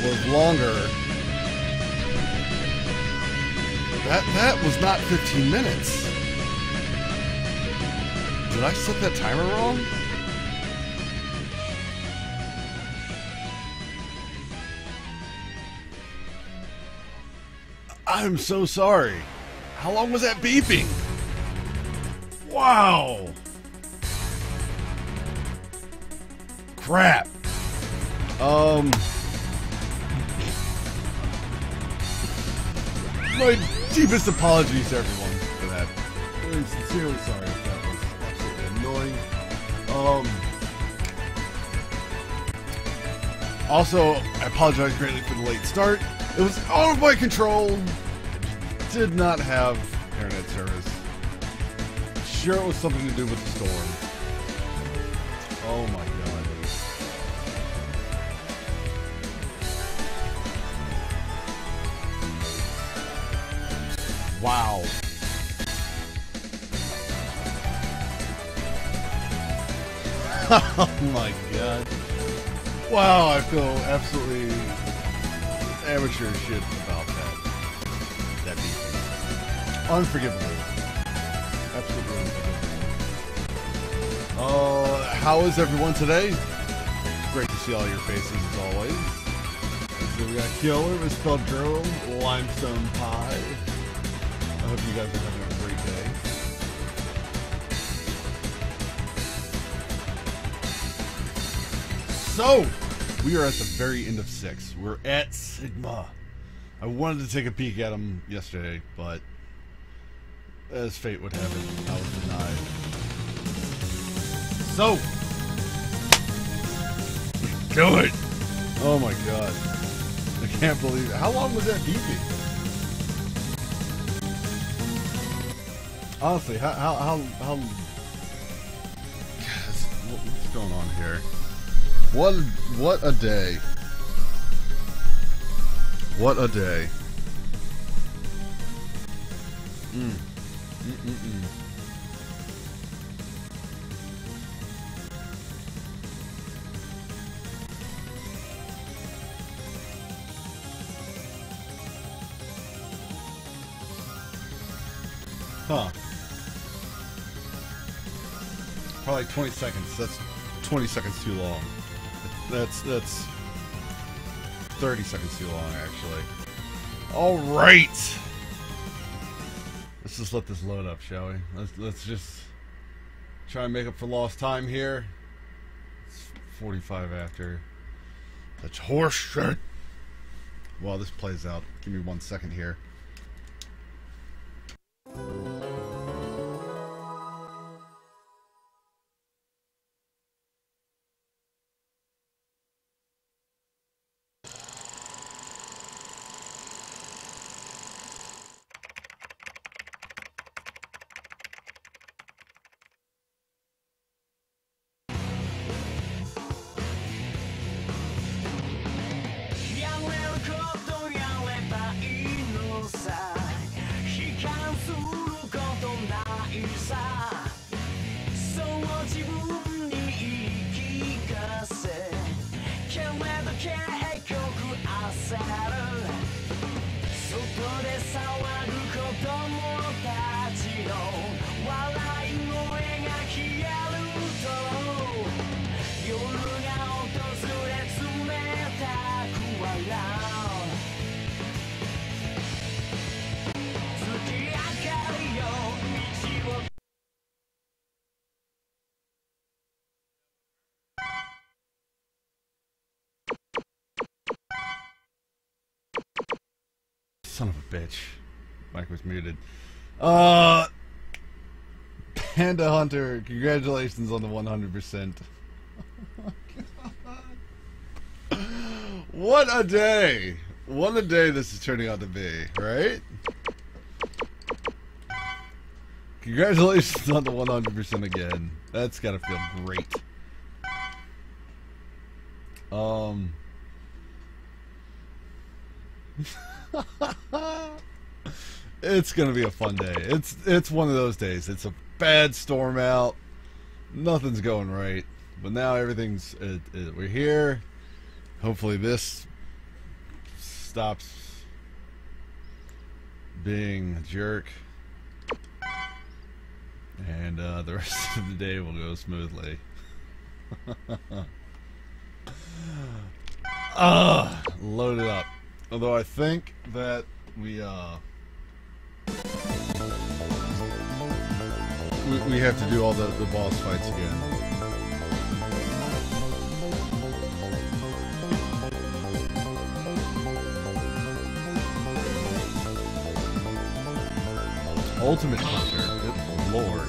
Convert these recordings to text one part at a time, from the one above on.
was longer. That was not 15 minutes. Did I set that timer wrong? I'm so sorry. How long was that beeping? Wow. Crap. My deepest apologies to everyone for that. I'm sincerely sorry if that was absolutely annoying. Also, I apologize greatly for the late start. It was out of my control. Did not have internet service. Sure, it was something to do with the storm. Oh my god. Wow. Oh my god. Wow, I feel absolutely amateur shit about that. That beat. Unforgivable. Absolutely unforgivable. How is everyone today? It's great to see all your faces as always. So we got Killer, Misspelled Girl, Limestone Pie. I hope you guys are having a great day. So, we are at the very end of 6. We're at Sigma. I wanted to take a peek at them yesterday, but as fate would have it, I was denied. So, do it! Oh my god. I can't believe it. How long was that beeping? Honestly, how what's going on here? What a day. What a day. Huh. Probably 20 seconds. That's 20 seconds too long. That's 30 seconds too long, actually. Alright! Let's just let this load up, shall we? Let's just try and make up for lost time here. It's 45 after. That's horse shit! While this plays out, give me 1 second here. Son of a bitch. Mike was muted. Panda Hunter, congratulations on the 100%. What a day! What a day this is turning out to be, right? Congratulations on the 100% again. That's gotta feel great. It's gonna be a fun day. It's one of those days. It's a bad storm out. Nothing's going right. But now everything's we're here. Hopefully this stops being a jerk, and the rest of the day will go smoothly. Load it up. Although I think that we have to do all the boss fights again. Ultimate Hunter, good lord.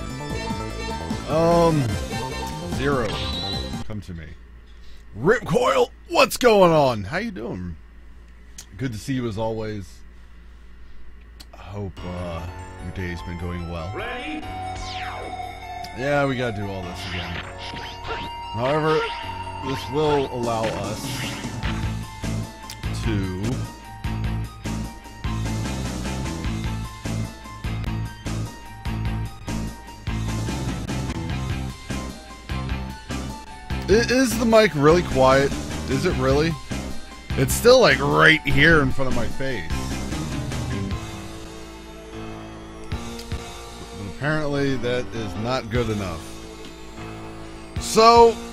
Zero, come to me. Ripcoil, what's going on? How you doing? Good to see you as always. I hope your day's been going well. Ready? Yeah, we gotta do all this again. However, this will allow us to Is the mic really quiet? Is it really? It's still like right here in front of my face. But apparently that is not good enough. So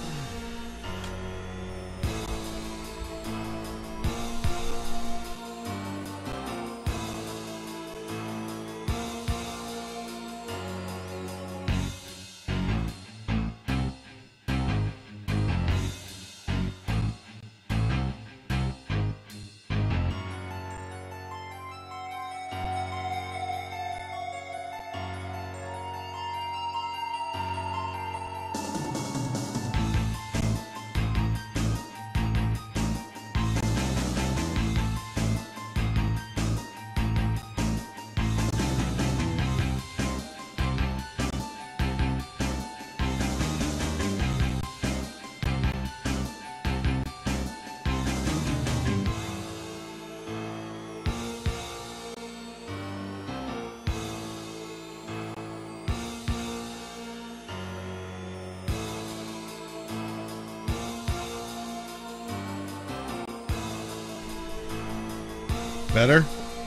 better?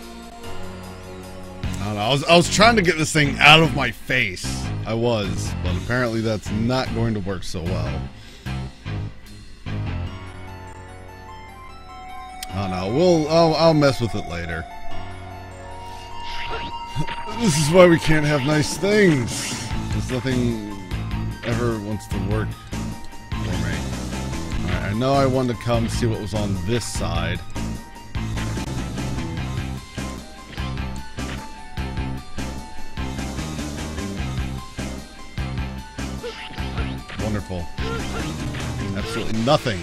I don't know. I was trying to get this thing out of my face. I was, but apparently that's not going to work so well. I don't know. I'll mess with it later. This is why we can't have nice things. Because nothing ever wants to work for me. Alright, I know I wanted to come see what was on this side. Wonderful. Absolutely nothing.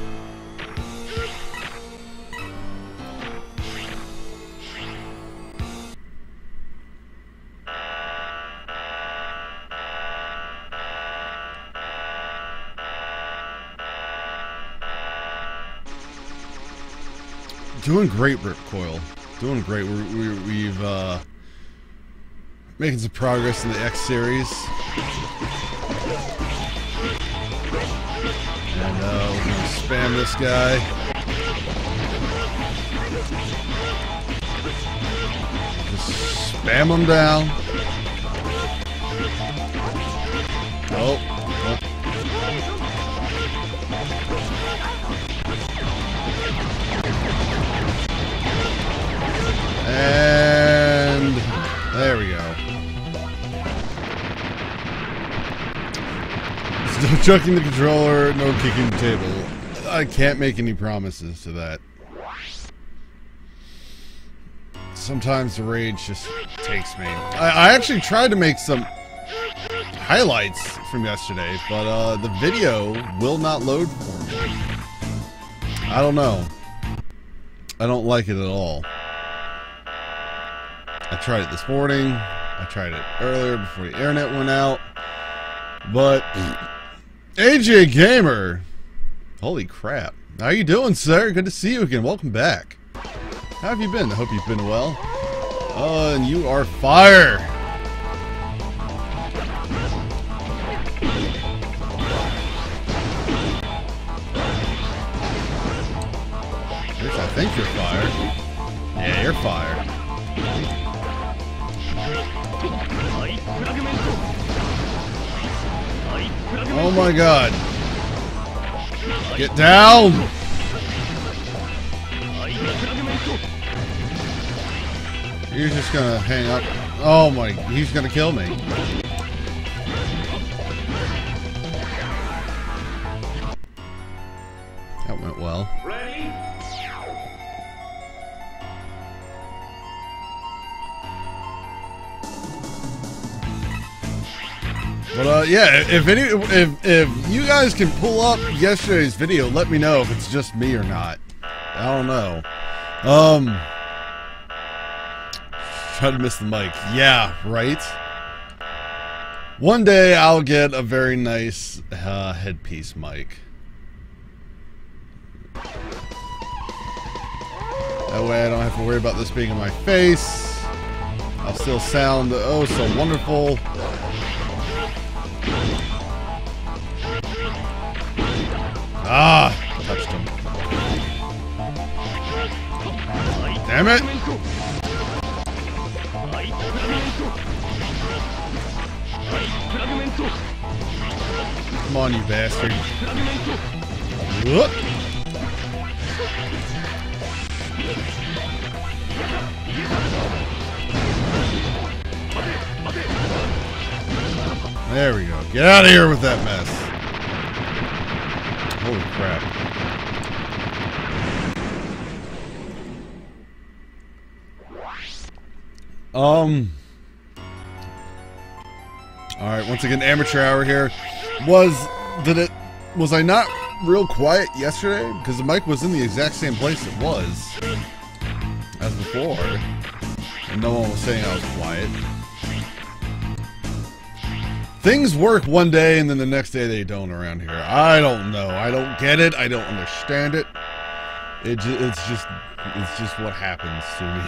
Doing great, Ripcoil. Doing great. We've making some progress in the X series. And we're gonna spam this guy. Just spam him down. Oh. And there we go. No chucking the controller, no kicking the table. I can't make any promises to that. Sometimes the rage just takes me. I actually tried to make some highlights from yesterday, but the video will not load for me. I don't know. I don't like it at all. I tried it this morning. I tried it earlier before the internet went out. But AJ Gamer, holy crap! How you doing, sir? Good to see you again. Welcome back. How have you been? I hope you've been well. Oh, and you are fire. There's a think you're fire. Yeah, you're fire. Oh my god. Get down! You're just gonna hang up. Oh my, he's gonna kill me. That went well. Ready? But yeah, if you guys can pull up yesterday's video, let me know if it's just me or not. I don't know. Try to miss the mic. Yeah, right. One day I'll get a very nice headpiece mic. That way I don't have to worry about this being in my face. I'll still sound oh so wonderful. Ah, touched him. Damn it! Come on, you bastard. Whoop. There we go. Get out of here with that mess. Holy crap. Alright, once again, amateur hour here. Was I not real quiet yesterday? Because the mic was in the exact same place it was as before. And no one was saying I was quiet. Things work one day and then the next day they don't around here. I don't know. I don't get it. I don't understand it. It's just what happens to me.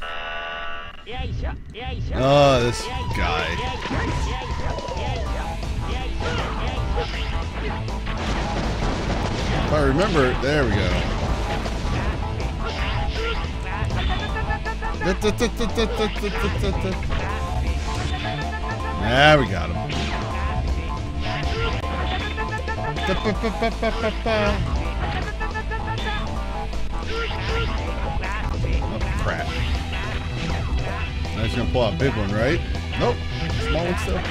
Oh, this guy. If I remember, there we go. Yeah, we got him. Oh, crap. Now he's gonna pull out a big one, right? Nope. Small one still.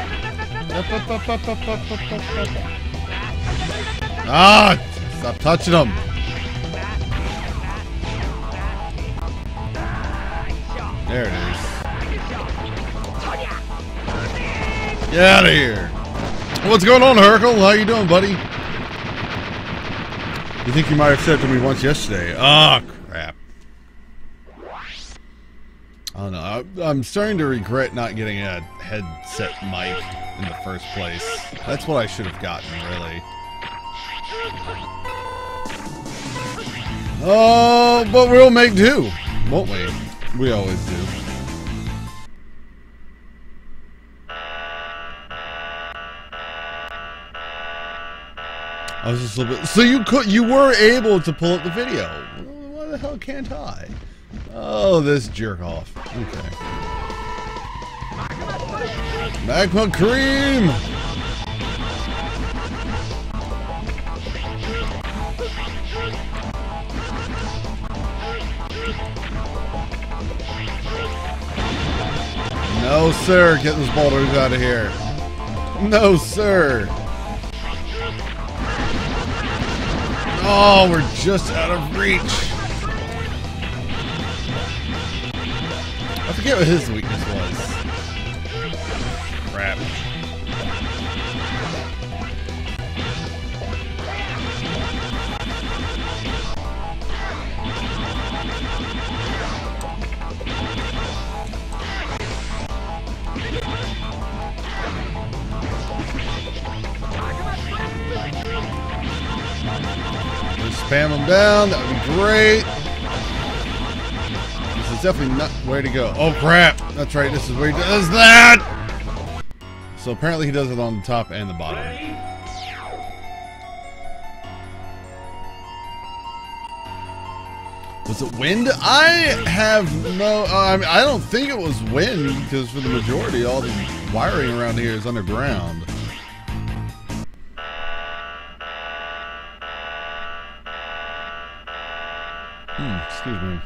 Ah! Stop touching him. There it is. Get out of here. What's going on, Hercule? How you doing, buddy? You think you might have said to me once yesterday. Ah, oh, crap. I don't know. I'm starting to regret not getting a headset mic in the first place. That's what I should have gotten, really. Oh, but we'll make do, won't we? We always do. I was just a little bit. So you were able to pull up the video. Why the hell can't I? Oh, this jerk off. Okay. Magma cream. No, sir. Get those boulders out of here. No, sir. Oh, we're just out of reach. I forget what his weakness was. Crap. Spam them down, that would be great. This is definitely not the way to go. Oh crap, that's right, this is where he does that! So apparently he does it on the top and the bottom. Was it wind? I have no... I mean, I don't think it was wind, because for the majority, all the wiring around here is underground. Excuse me.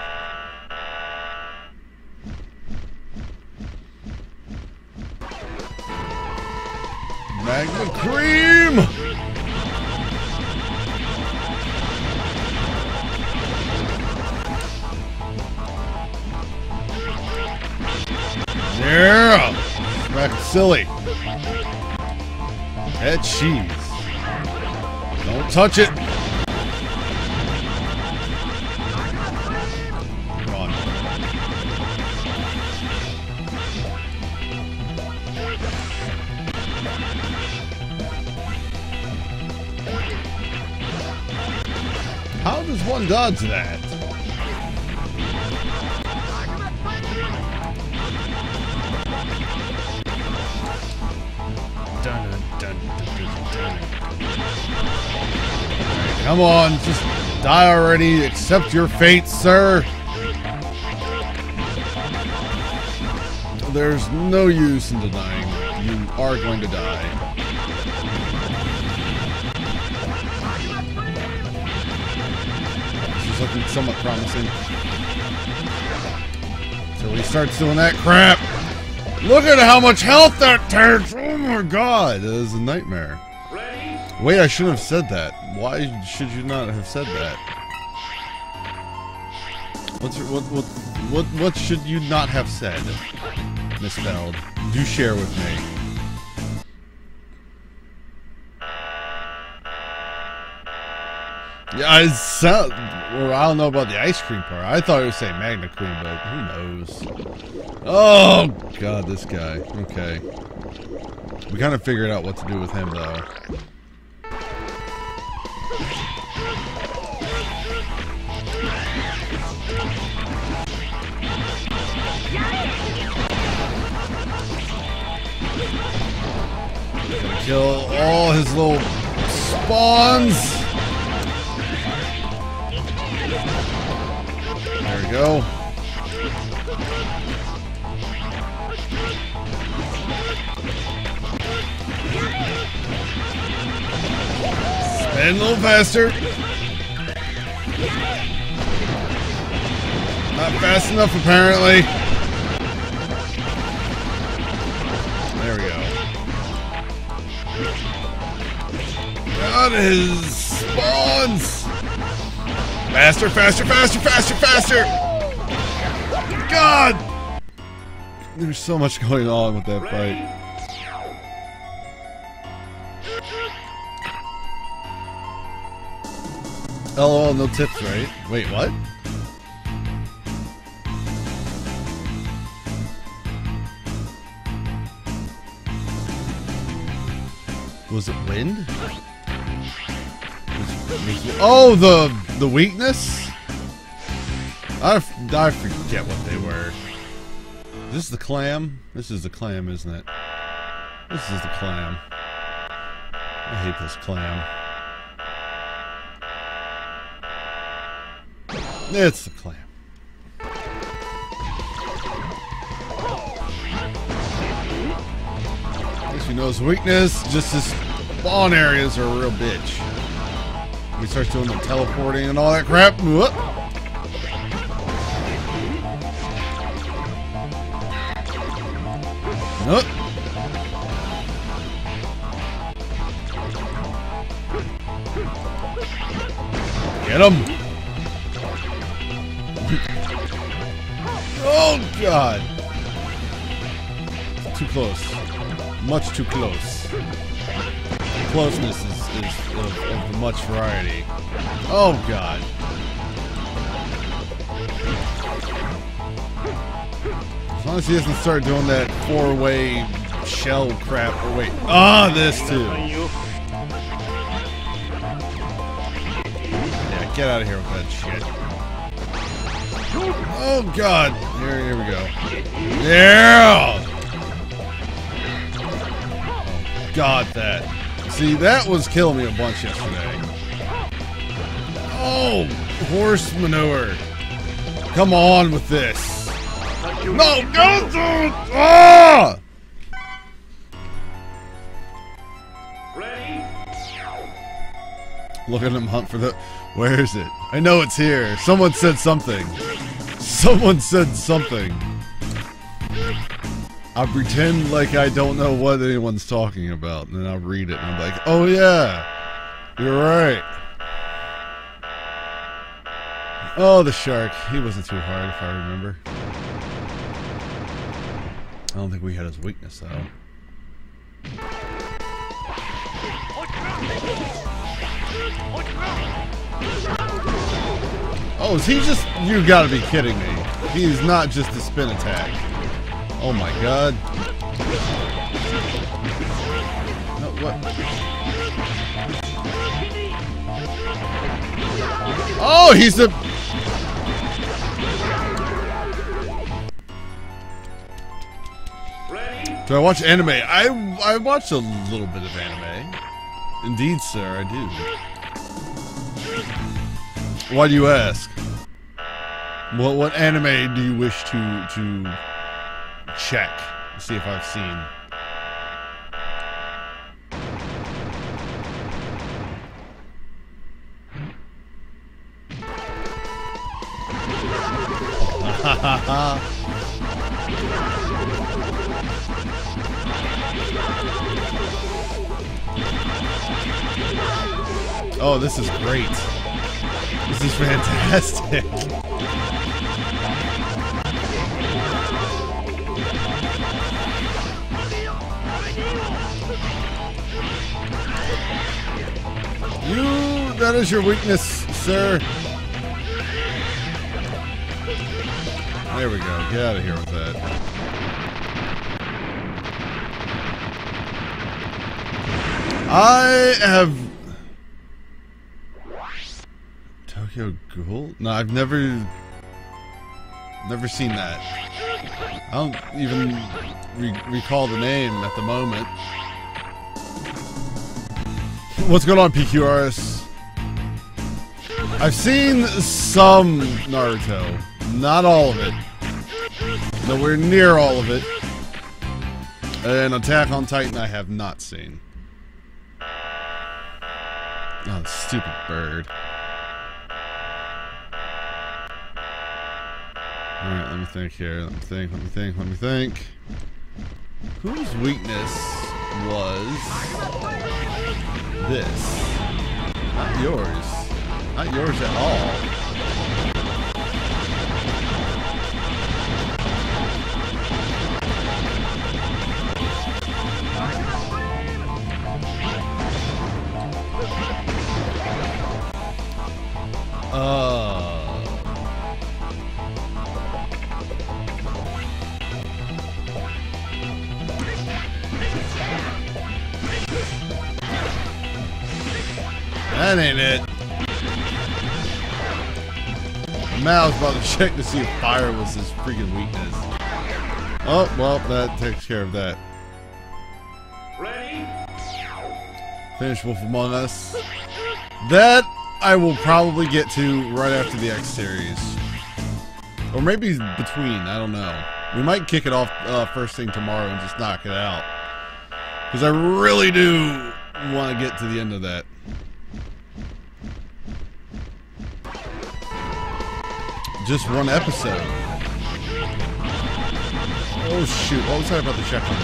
Magma Cream! Yeah! Smack silly. That cheese. Don't touch it. Come on. How does one dodge that? Come on, just die already. Accept your fate, sir. There's no use in denying. You are going to die. This is looking somewhat promising. Until he starts doing that crap. Look at how much health that takes! Oh my god, that is a nightmare. Wait, I shouldn't have said that. Why should you not have said that? What should you not have said? Misspelled. Do share with me. Yeah, I don't know about the ice cream part. I thought it was saying Magna Cream, but who knows? Oh god, this guy. Okay. We kind of figured out what to do with him, though. Gonna kill all his little spawns. There we go. Spin a little faster. Not fast enough, apparently. There we go. Got his spawns. Faster, faster, faster, faster, faster! God! There's so much going on with that fight. LOL, no tips, right? Wait, what? Was it wind? Oh, the weakness? I forget what they were. This is the clam? This is the clam, isn't it? This is the clam. I hate this clam. It's the clam. At least we know his weakness. Just his spawn areas are a real bitch. We start doing the teleporting and all that crap. Whoop. Nope. Get him. Oh god. Too close. Much too close. Closeness is of much variety. Oh god. As long as he doesn't start doing that four-way shell crap. Or wait. Ah, this too. Yeah, get out of here with that shit. Oh god. Here we go. Yeah. Oh god, that. See, that was killing me a bunch yesterday. Oh! horse manure. Come on with this. No, go through. Ah! Look at him hunt for the... Where is it? I know it's here. Someone said something. Someone said something. I'll pretend like I don't know what anyone's talking about, and then I'll read it, and I'm like, oh yeah, you're right. Oh, the shark. He wasn't too hard, if I remember. I don't think we had his weakness, though. Oh, is he just... You gotta be kidding me. He's not just a spin attack. Oh my god. No, what? Oh, he's a... Do I watch anime? I watch a little bit of anime. Indeed, sir, I do. Why do you ask? What anime do you wish to check? See if I've seen. Ha ha ha. Oh, this is great. This is fantastic. That is your weakness, sir. There we go. Get out of here with that. I have... Tokyo Ghoul? No, I've never seen that. I don't even recall the name at the moment. What's going on, PQRS? I've seen some Naruto. Not all of it. Nowhere near all of it. And Attack on Titan I have not seen. Oh, stupid bird. Alright, let me think here. Let me think. Whose weakness was this? Not yours. Not yours at all. That ain't it. Now I was about to check to see if fire was his freaking weakness. Oh, well, that takes care of that. Ready? Finish Wolf Among Us. That I will probably get to right after the X series. Or maybe between, I don't know. We might kick it off first thing tomorrow and just knock it out. Because I really do want to get to the end of that. Just one episode. Oh shoot, what was I about to check on?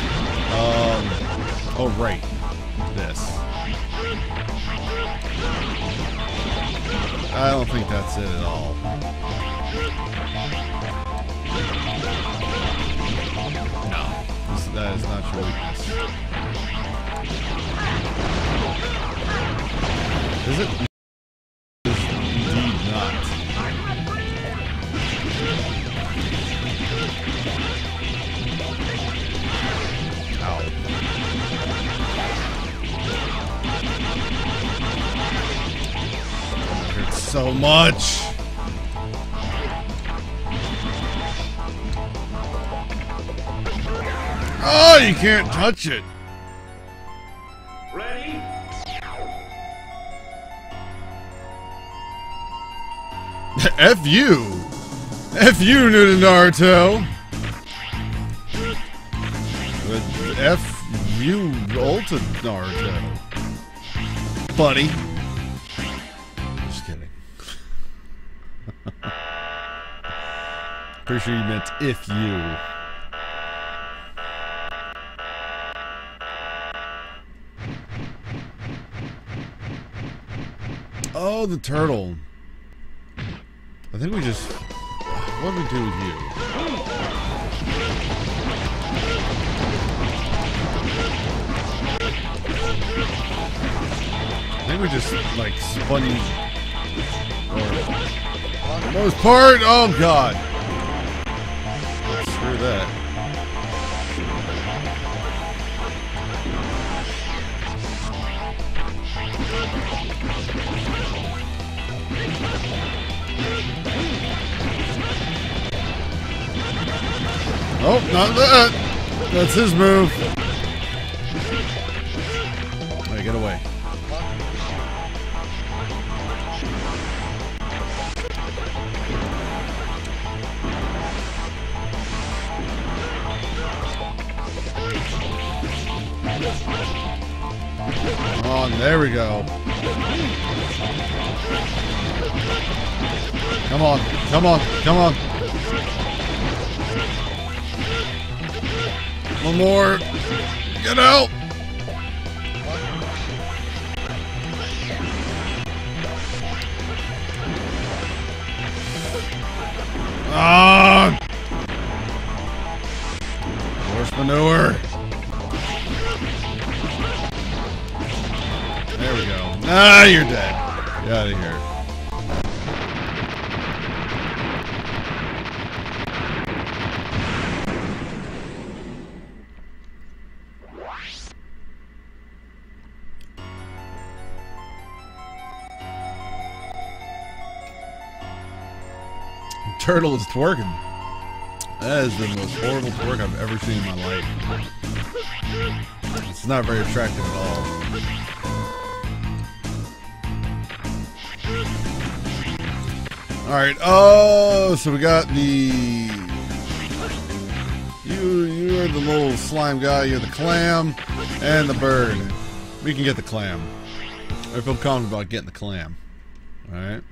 Oh right. This. I don't think that's it at all. No. That is not your weakness. Is it? It is indeed not. So much. Oh, you can't touch it. Ready? F you. F you, new to Naruto. F you, old to Naruto. Buddy. Just kidding. Pretty sure you meant if you. Oh, the turtle. I think we just... What do we do with you? I think we just, like, spun... Or... For the most part? Oh, God. Screw that. Oh, not that. That's his move. Alright, get away. Come on, there we go. Come on, come on, come on. One more. Get out. Ah! Horse manure. There we go. Ah, you're dead. Get out of here. Turtle is twerking. That is the most horrible twerk I've ever seen in my life. It's not very attractive at all. Alright, oh, so we got the... You're the little slime guy, you're the clam, and the bird. We can get the clam. I feel confident about getting the clam. Alright.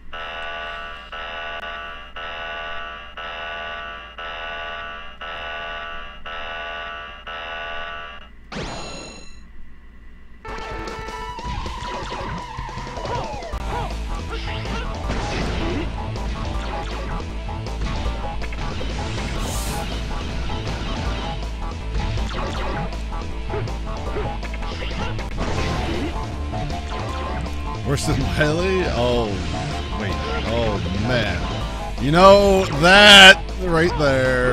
Worse than Miley? Oh, wait. Oh, man. You know, that right there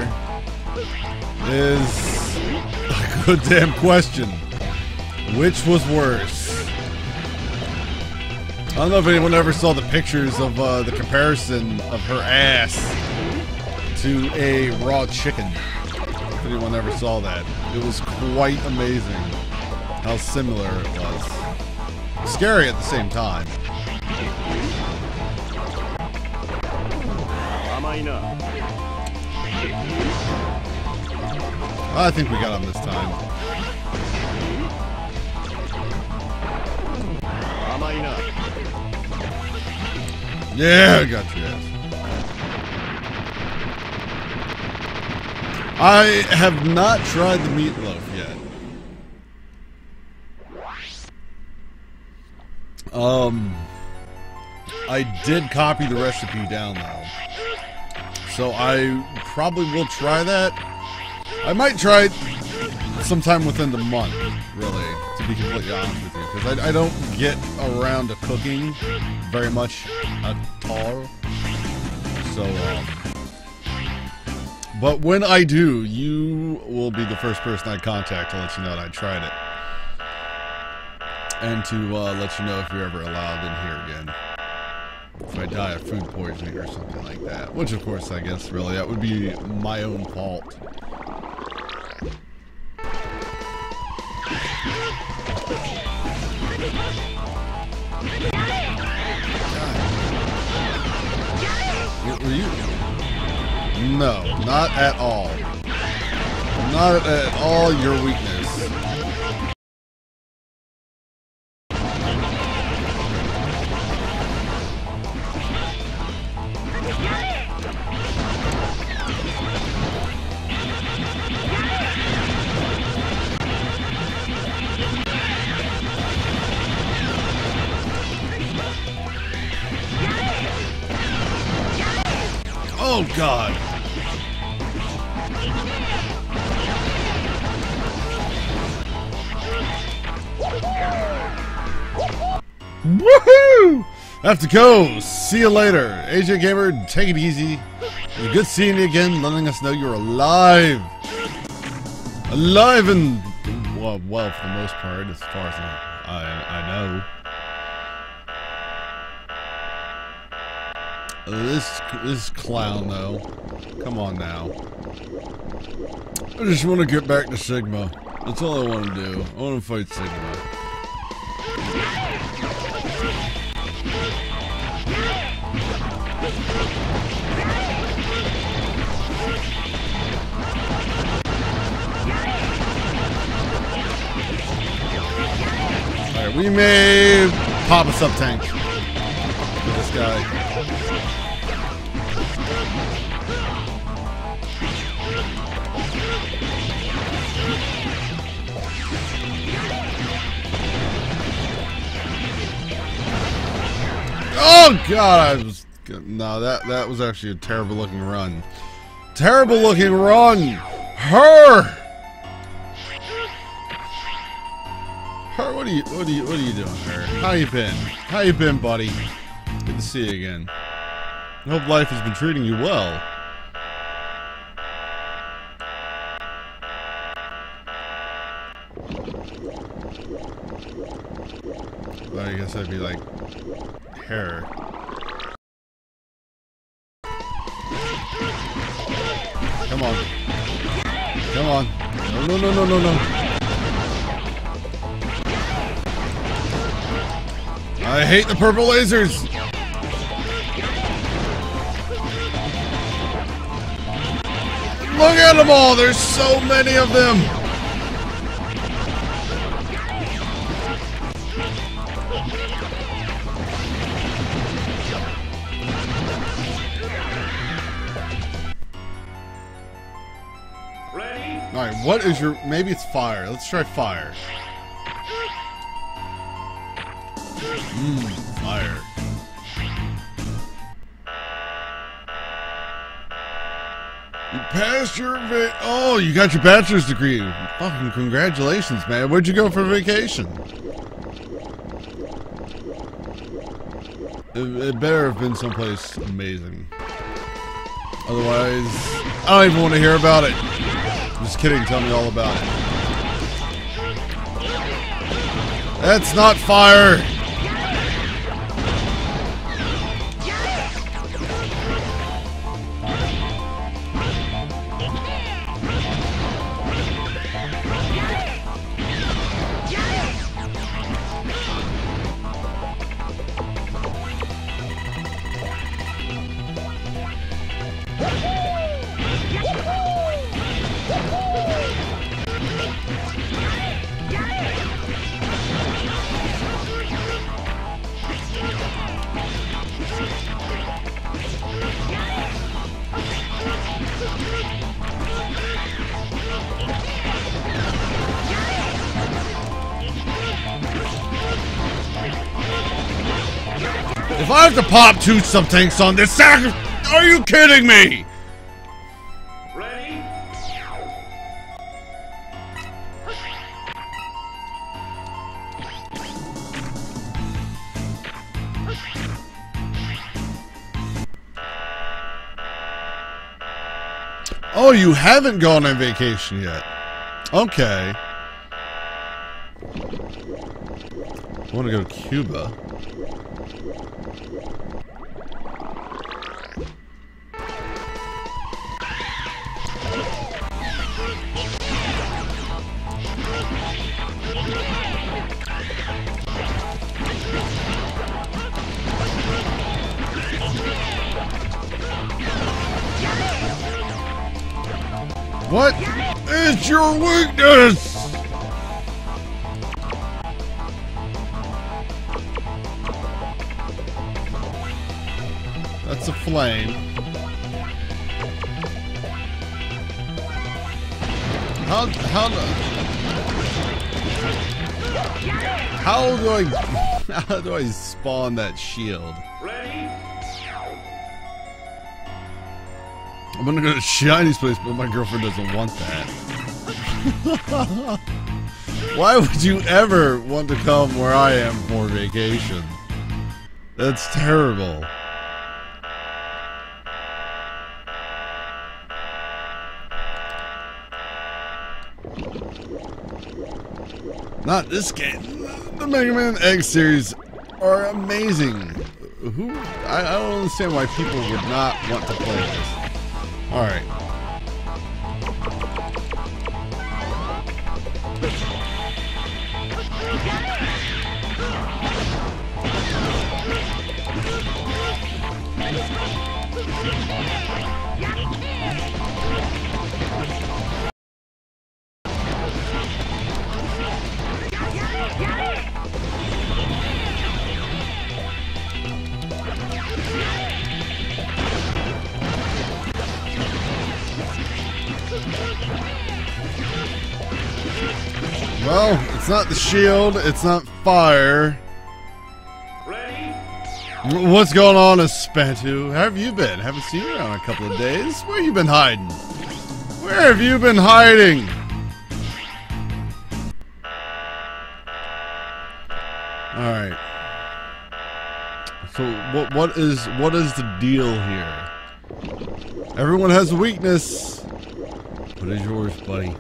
is a good damn question. Which was worse? I don't know if anyone ever saw the pictures of the comparison of her ass to a raw chicken. If anyone ever saw that. It was quite amazing how similar it was. Scary at the same time. I think we got him this time. Yeah, I got your ass. I have not tried the meatloaf yet. I did copy the recipe down though, so I probably will try that. I might try it sometime within the month, really, to be completely honest with you, because I don't get around to cooking very much at all. So, but when I do, you will be the first person I contact to let you know that I tried it. And to let you know if you're ever allowed in here again. If I die of food poisoning or something like that. Which, of course, I guess, really, that would be my own fault. Were you? No, not at all. Not at all your weakness. Oh, God. Woohoo! I have to go. See you later. AJ Gamer, take it easy. It was good seeing you again, letting us know you're alive. Alive and, well, for the most part, as far as I know. This clown, though. Come on now. I just want to get back to Sigma. That's all I want to do. I want to fight Sigma. Alright, we may pop a sub-tank with this guy. Oh God! That was actually a terrible looking run. Terrible looking run. Her. What are you doing, Her? How you been? How you been, buddy? Good to see you again. I hope life has been treating you well. Well, I guess I'd be like Hair. Come on. Come on. No. I hate the purple lasers. Look at them all. There's so many of them. Alright, what is your... Maybe it's fire. Let's try fire. Fire. You passed your... Oh, you got your bachelor's degree. Fucking congratulations, man. Where'd you go for vacation? It better have been someplace amazing. Otherwise, I don't even want to hear about it. Just kidding, tell me all about it. That's not fire! If I have to pop two sub-tanks on this sack, are you kidding me? Ready? Oh, you haven't gone on vacation yet. Okay. I want to go to Cuba. What is your weakness? That's a flame. How do I spawn that shield? Ready? I'm gonna go to Shiny's place, but my girlfriend doesn't want that. Why would you ever want to come where I am for vacation? That's terrible. Not this game. The Mega Man X series are amazing. I don't understand why people would not want to play this. Alright. Well, it's not the shield, it's not fire. Ready? What's going on, Espantu? How have you been? Haven't seen you around a couple of days. Where you been hiding? Where have you been hiding? Alright. So what is the deal here? Everyone has a weakness. What is yours, buddy?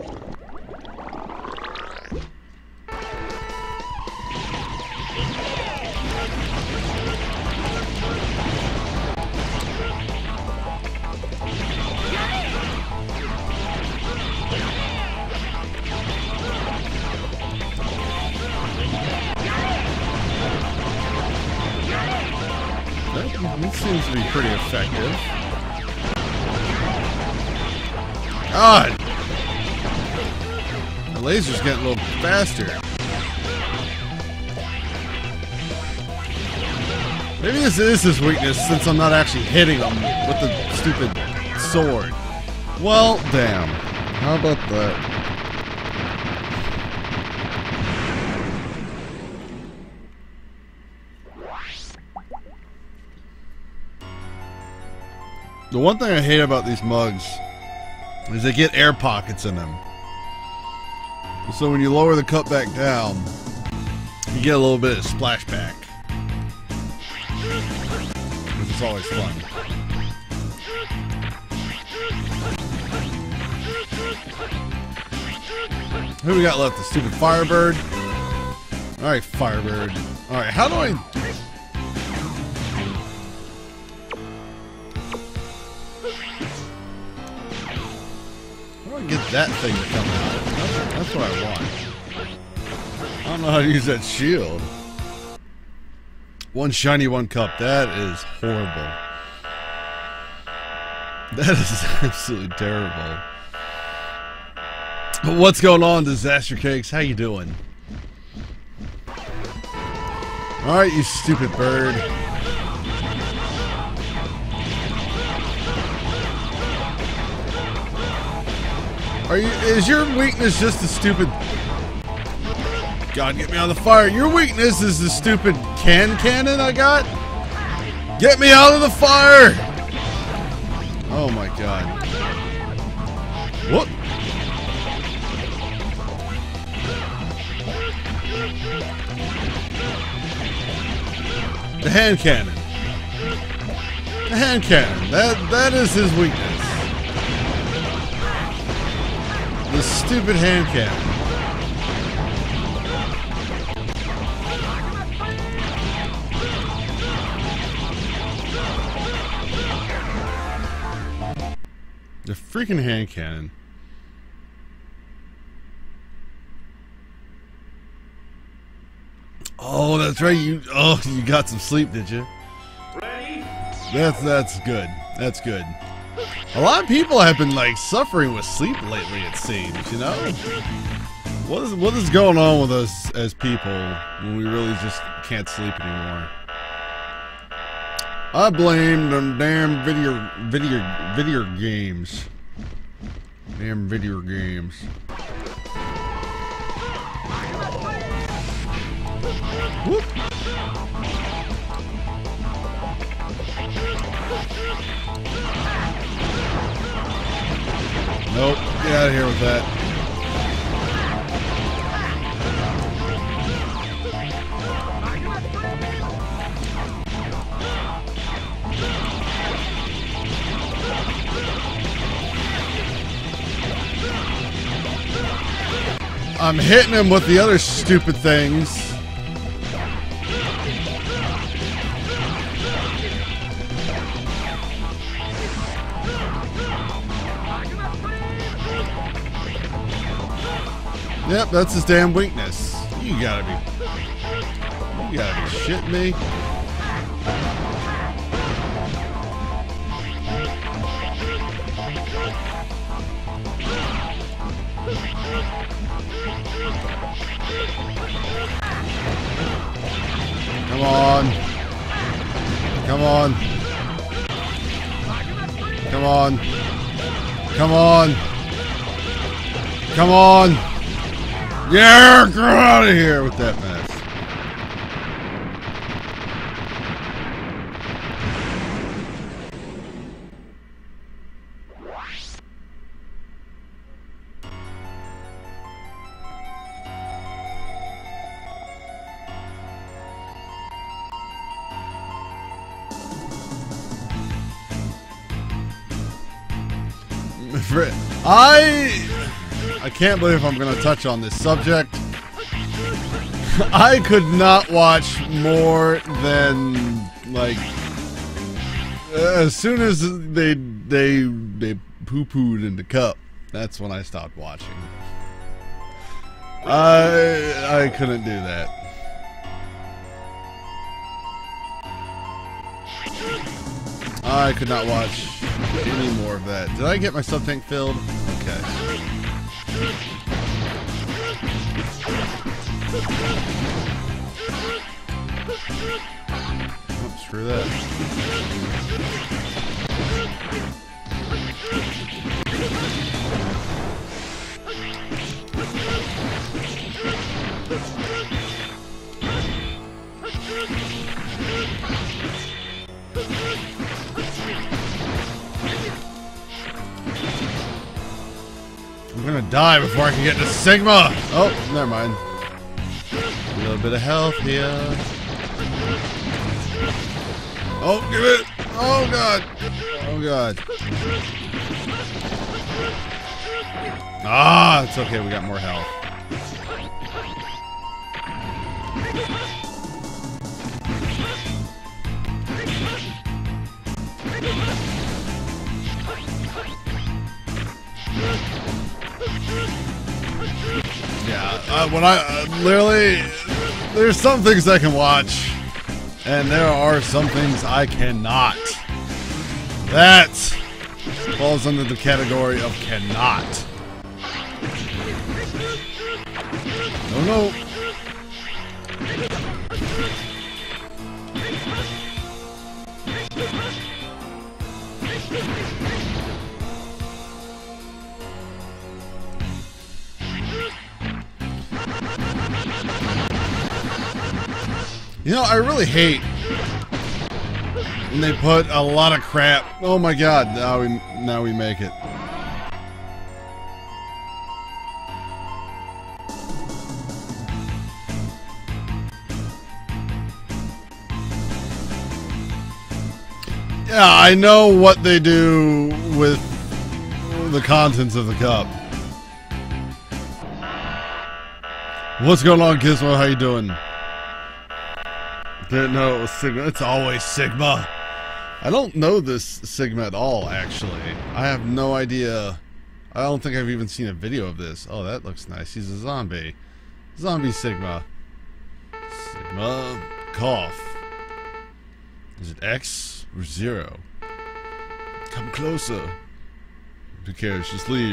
That seems to be pretty effective. God! The laser's getting a little faster. Maybe this is his weakness since I'm not actually hitting him with the stupid sword. Well, damn. How about that? The one thing I hate about these mugs is they get air pockets in them. So when you lower the cup back down, you get a little bit of splashback. Which is always fun. Who we got left? The stupid Firebird? Alright, Firebird. Alright, how do I... get that thing to come out. That's what I want. I don't know how to use that shield. One shiny, one cup. That is horrible. That is absolutely terrible. What's going on, Disaster Cakes? How you doing? Alright, you stupid bird. Is your weakness just the stupid... God, get me out of the fire. Your weakness is the stupid cannon I got? Get me out of the fire! Oh my god. Whoop! The hand cannon. The hand cannon. That is his weakness. The stupid hand cannon. The freaking hand cannon. Oh, that's right. You got some sleep, did you? Ready? That's good. That's good. A lot of people have been like suffering with sleep lately, it seems, you know? What is going on with us as people when we really just can't sleep anymore? I blame them damn video games. Damn video games. Whoop. Nope, get out of here with that. I'm hitting him with the other stupid things. Yep, that's his damn weakness. You gotta be shitting me. Come on. Come on. Come on. Come on. Come on. Yeah, get out of here with that mess. I can't believe I'm going to touch on this subject. I could not watch more than like as soon as they poo-pooed in the cup. That's when I stopped watching. I couldn't do that. I could not watch any more of that. Did I get my sub-tank filled? Okay. Oh, screw that. I'm gonna die before I can get to Sigma! Oh, never mind. A little bit of health here. Oh, give it! Oh, God! Oh, God. Ah, it's okay, we got more health. Yeah, when I literally, there's some things I can watch, and there are some things I cannot. That falls under the category of cannot. No, no. You know, I really hate when they put a lot of crap. Oh my God! Now we make it. Yeah, I know what they do with the contents of the cup. What's going on, Gizmo? How you doing? Didn't know it was Sigma. It's always Sigma. I don't know this Sigma at all, actually. I have no idea. I don't think I've even seen a video of this. Oh, that looks nice. He's a zombie. Zombie Sigma. Sigma cough. Is it X or 0? Come closer. Who cares? Just leave.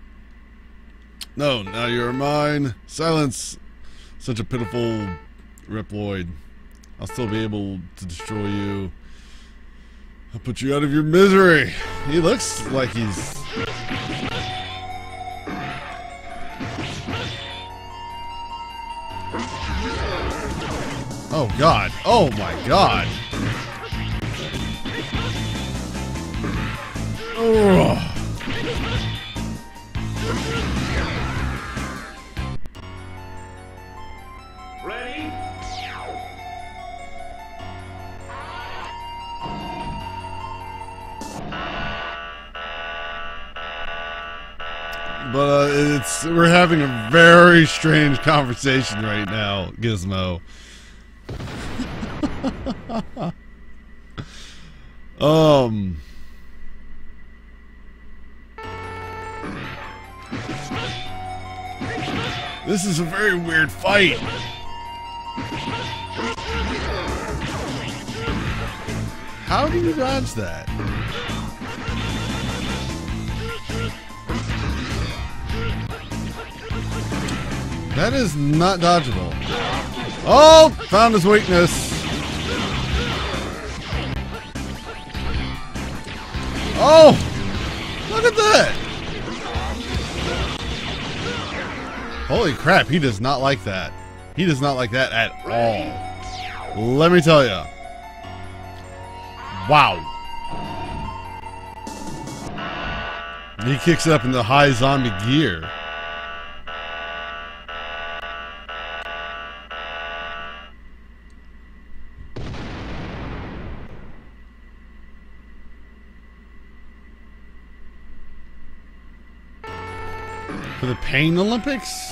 No, now you're mine. Silence. Such a pitiful Reploid. I'll still be able to destroy you. I'll put you out of your misery. He looks like he's... Oh God. Oh my God. Ugh. Ready? But we're having a very strange conversation right now, Gizmo. This is a very weird fight. How do you dodge that? That is not dodgeable. Oh, found his weakness. Oh, look at that. Holy crap, he does not like that. He does not like that at all. Let me tell you. Wow. He kicks it up into high zombie gear. For the Pain Olympics?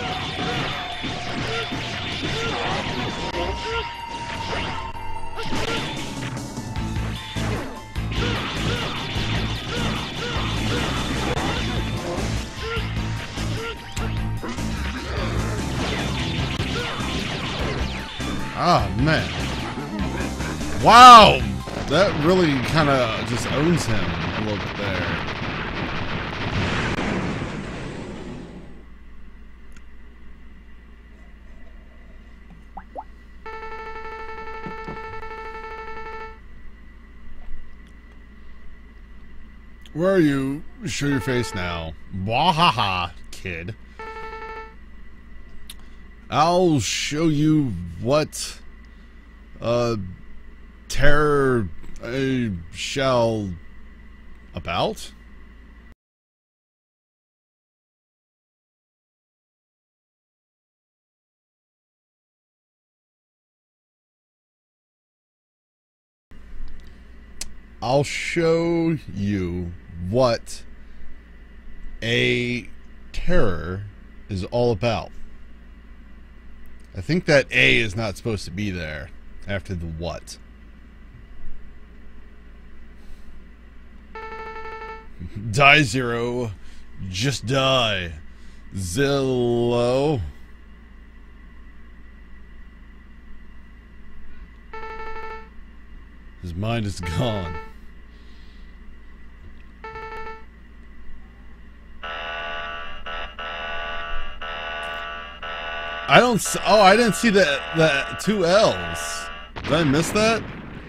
Oh, man. Wow! That really kind of just owns him a little bit there. Where are you? Show your face now. Wahaha, kid. I'll show you what terror shall about. I'll show you what a terror is all about. I think that A is not supposed to be there after the what. Die, Zero. Just die. Zillow. His mind is gone. I didn't see that two L's. Did I miss that?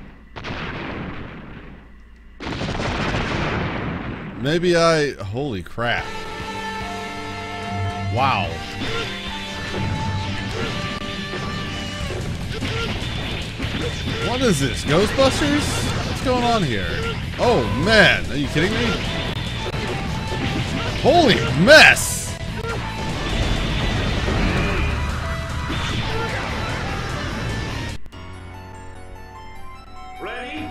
Maybe holy crap. Wow. What is this? Ghostbusters? What's going on here? Oh man, are you kidding me? Holy mess! Ready?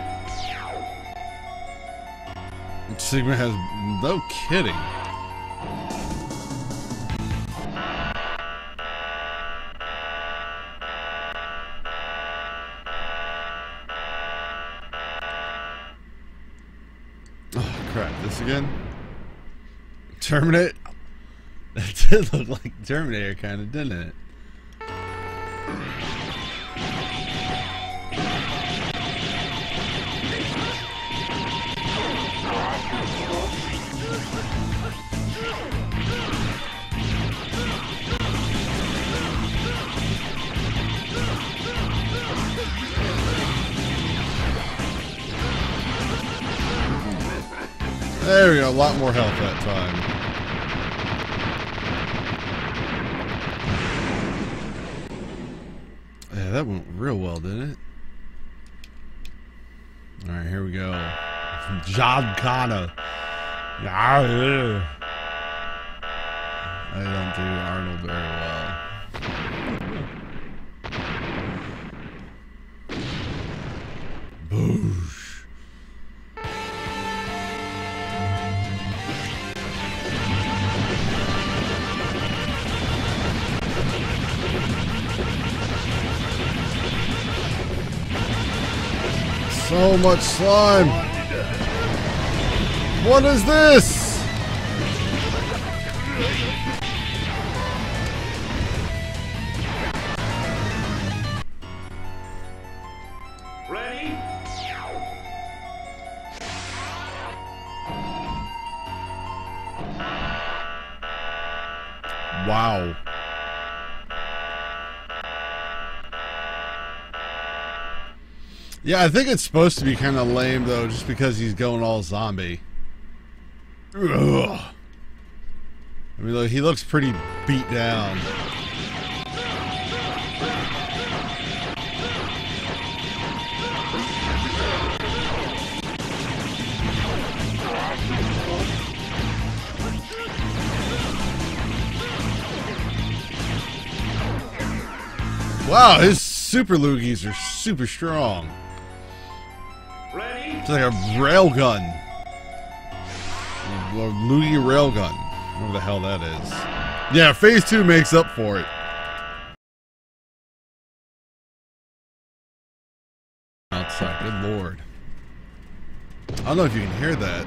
Sigma has no kidding. Oh crap, this again? Terminate? That did look like Terminator kind of, didn't it? There we go, a lot more health that time. Yeah, that went real well, didn't it? Alright, here we go. John Connor. I don't do Arnold very well. Boosh. So much slime. What is this? Ready? Wow. Yeah, I think it's supposed to be kind of lame, though, just because he's going all zombie. Ugh. I mean, look, he looks pretty beat down. Wow, his super loogies are super strong. Ready? It's like a railgun. A loogie railgun. Whatever the hell that is. Yeah, phase 2 makes up for it. Outside, good lord. I don't know if you can hear that.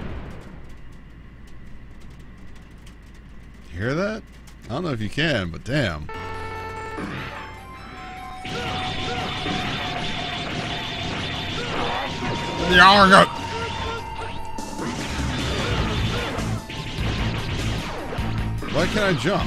You hear that? I don't know if you can, but damn. Why can't I jump?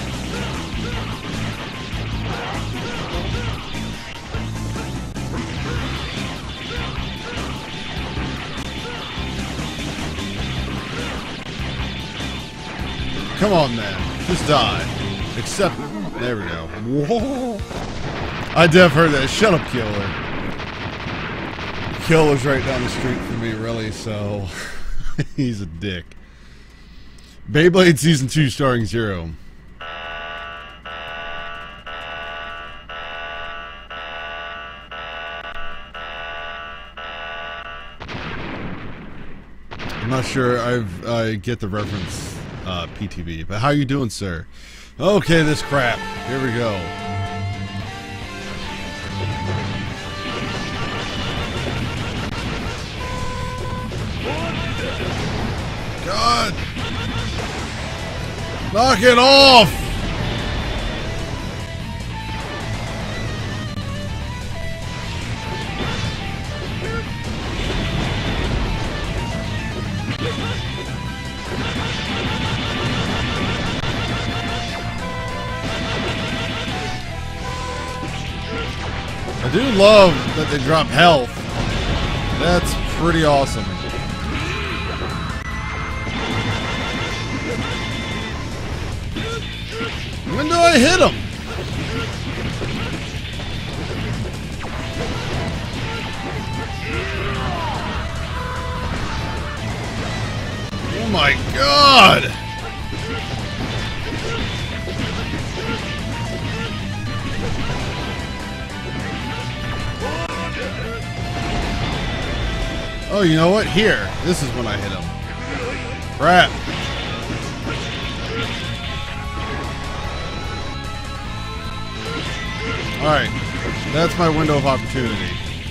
Come on, man. Just die. Except... There we go. Whoa. I def heard that. Shut up, Killer. Killer's right down the street from me, really, so... He's a dick. Beyblade Season 2 starring Zero. I'm not sure I get the reference, PTV, but how you doing, sir? Okay, this crap. Here we go. God! Knock it off! I do love that they drop health. That's pretty awesome. When do I hit him? Oh my God! Oh, you know what? Here. This is when I hit him. Crap. Alright. That's my window of opportunity.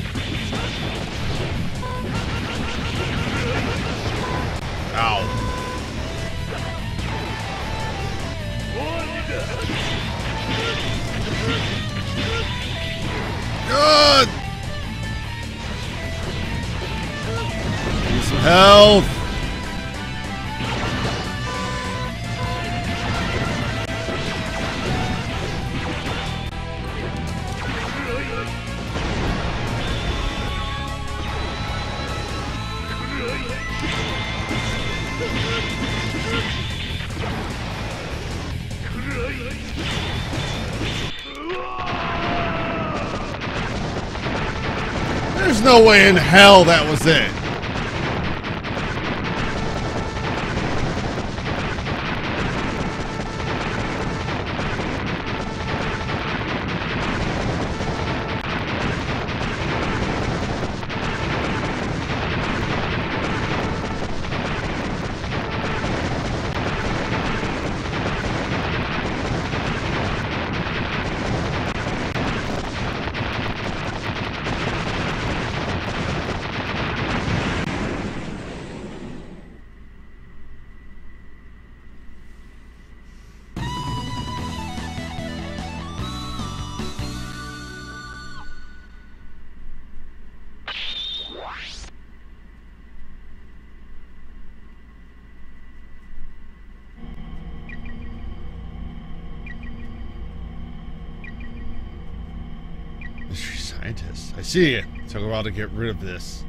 Ow. God! Need some health. no way in hell that was it. Mystery scientist. I see it. Took a while to get rid of this.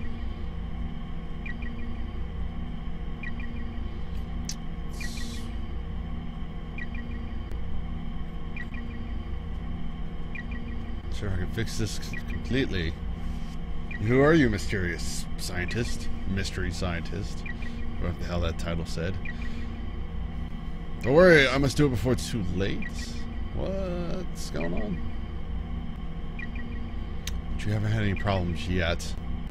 Sure, I can fix this completely. Who are you, mysterious scientist? Mystery scientist. What the hell that title said. Don't worry, I must do it before it's too late. What's going on? But you haven't had any problems yet.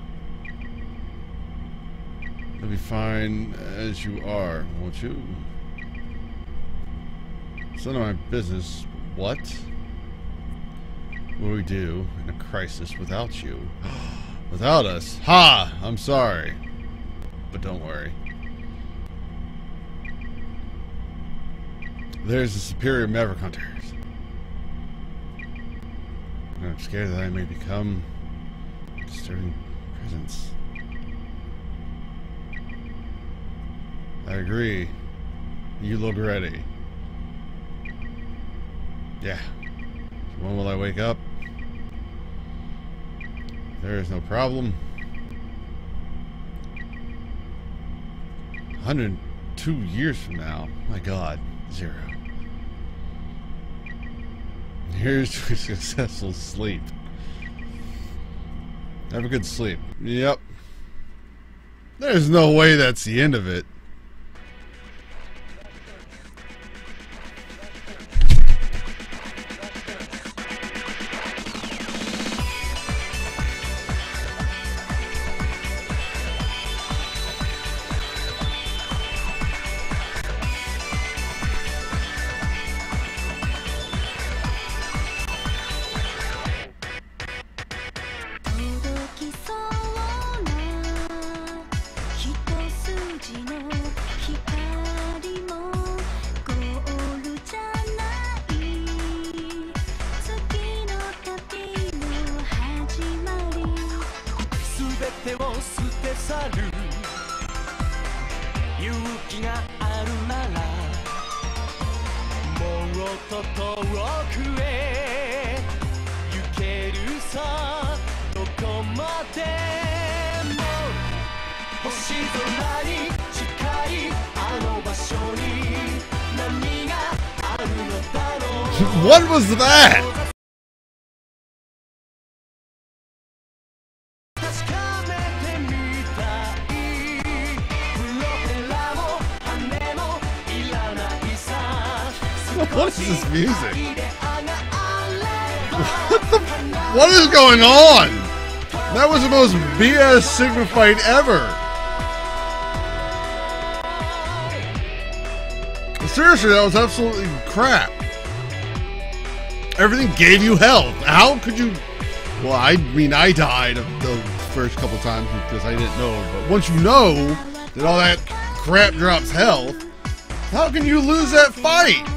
You'll be fine as you are, won't you? It's none of my business. What? What do we do in a crisis without you? Without us? Ha! I'm sorry. But don't worry. There's the superior Maverick Hunters. I'm scared that I may become a disturbing presence. I agree. You look ready. Yeah. When will I wake up? There is no problem. 102 years from now. My God. 0. Here's to a successful sleep. Have a good sleep. Yep. There's no way that's the end of it. What was that? What is this music? What is going on? That was the most BS Sigma fight ever. Seriously, that was absolutely crap. Everything gave you health. How could you? Well, I mean, I died of the first couple times because I didn't know. But once you know that all that crap drops health, how can you lose that fight?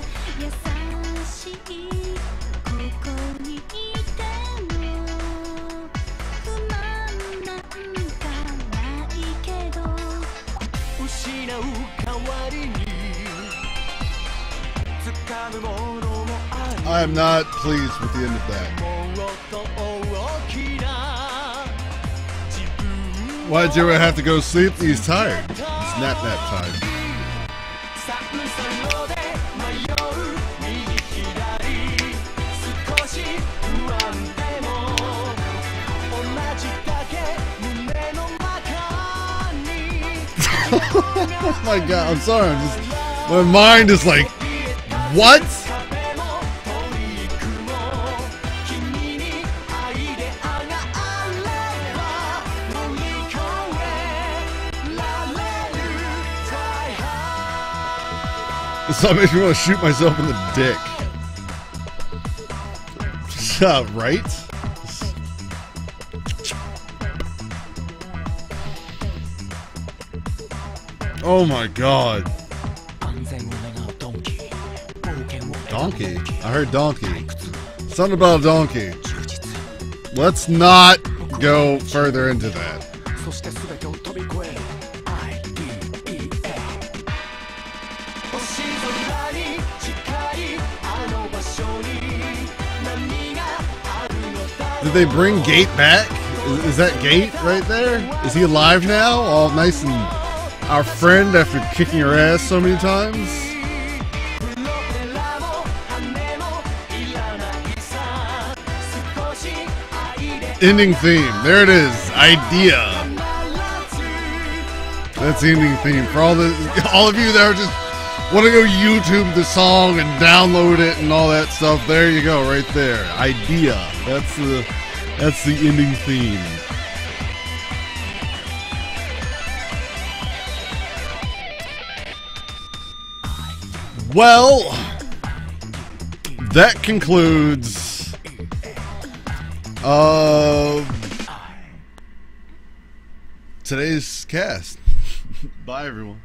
I am not pleased with the end of that. Why did Zero have to go to sleep? He's tired. It's nap time. Oh my god, I'm sorry, my mind is like, what? This song makes me want to shoot myself in the dick. Right? Oh my god. Donkey? I heard donkey. Something about a donkey. Let's not go further into that. Did they bring Gate back? Is that Gate right there? Is he alive now? All nice and our friend after kicking her ass so many times? Ending theme. There it is. Idea. That's the ending theme. For all of you that are just want to go YouTube the song and download it and all that stuff, there you go, right there. Idea. That's the ending theme. Well, that concludes today's cast. Bye, everyone.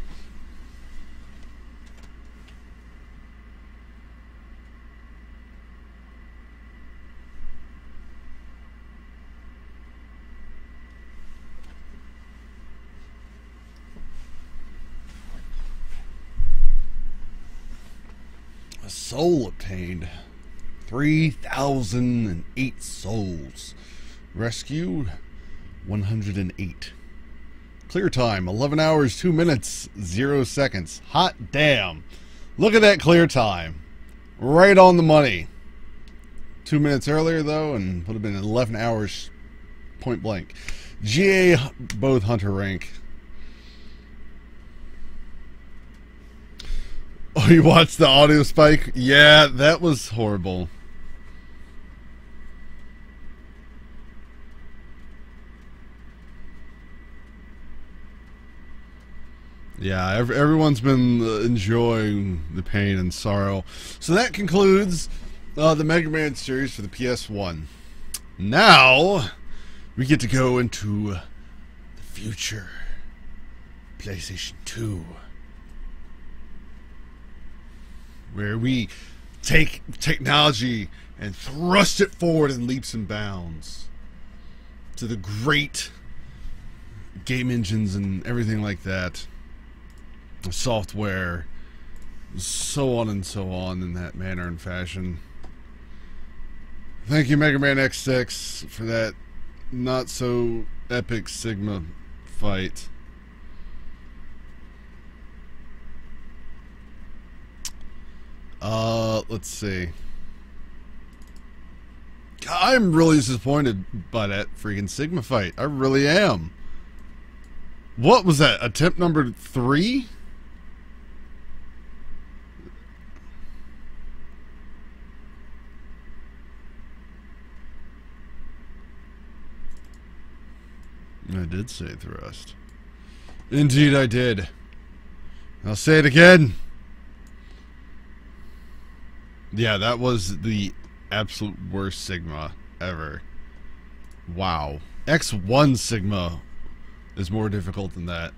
A soul obtained. 3,008 souls. Rescued 108. Clear time 11 hours 2 minutes 0 seconds. Hot damn. Look at that clear time. Right on the money. 2 minutes earlier though, and would have been 11 hours point blank. GA both hunter rank. Oh, you watched the audio spike? Yeah, that was horrible. Yeah, everyone's been enjoying the pain and sorrow. So that concludes the Mega Man series for the PS1. Now, we get to go into the future. PlayStation 2. Where we take technology and thrust it forward in leaps and bounds to the great game engines and everything like that, software, so on and so on in that manner and fashion. Thank you, Mega Man X6, for that not so epic Sigma fight. Let's see. I'm really disappointed by that freaking Sigma fight. I really am. What was that? Attempt number 3? I did say thrust. Indeed I did. I'll say it again. Yeah, that was the absolute worst Sigma ever. Wow. X1 Sigma is more difficult than that.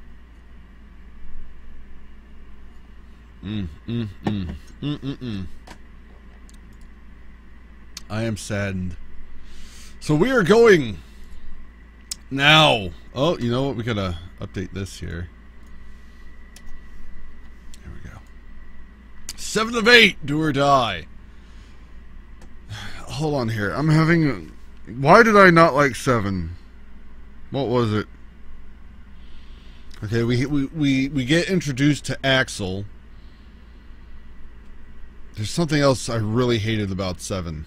I am saddened. So we are going now. Oh, you know what? We gotta update this here. There we go. 7 of 8, do or die. Hold on here. I'm having... Why did I not like 7? What was it? Okay, we get introduced to Axel. There's something else I really hated about 7.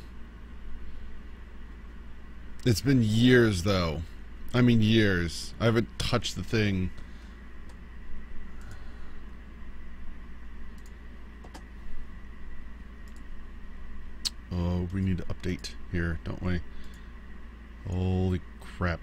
It's been years, though. I mean, years. I haven't touched the thing we need to update here, don't we? Holy crap.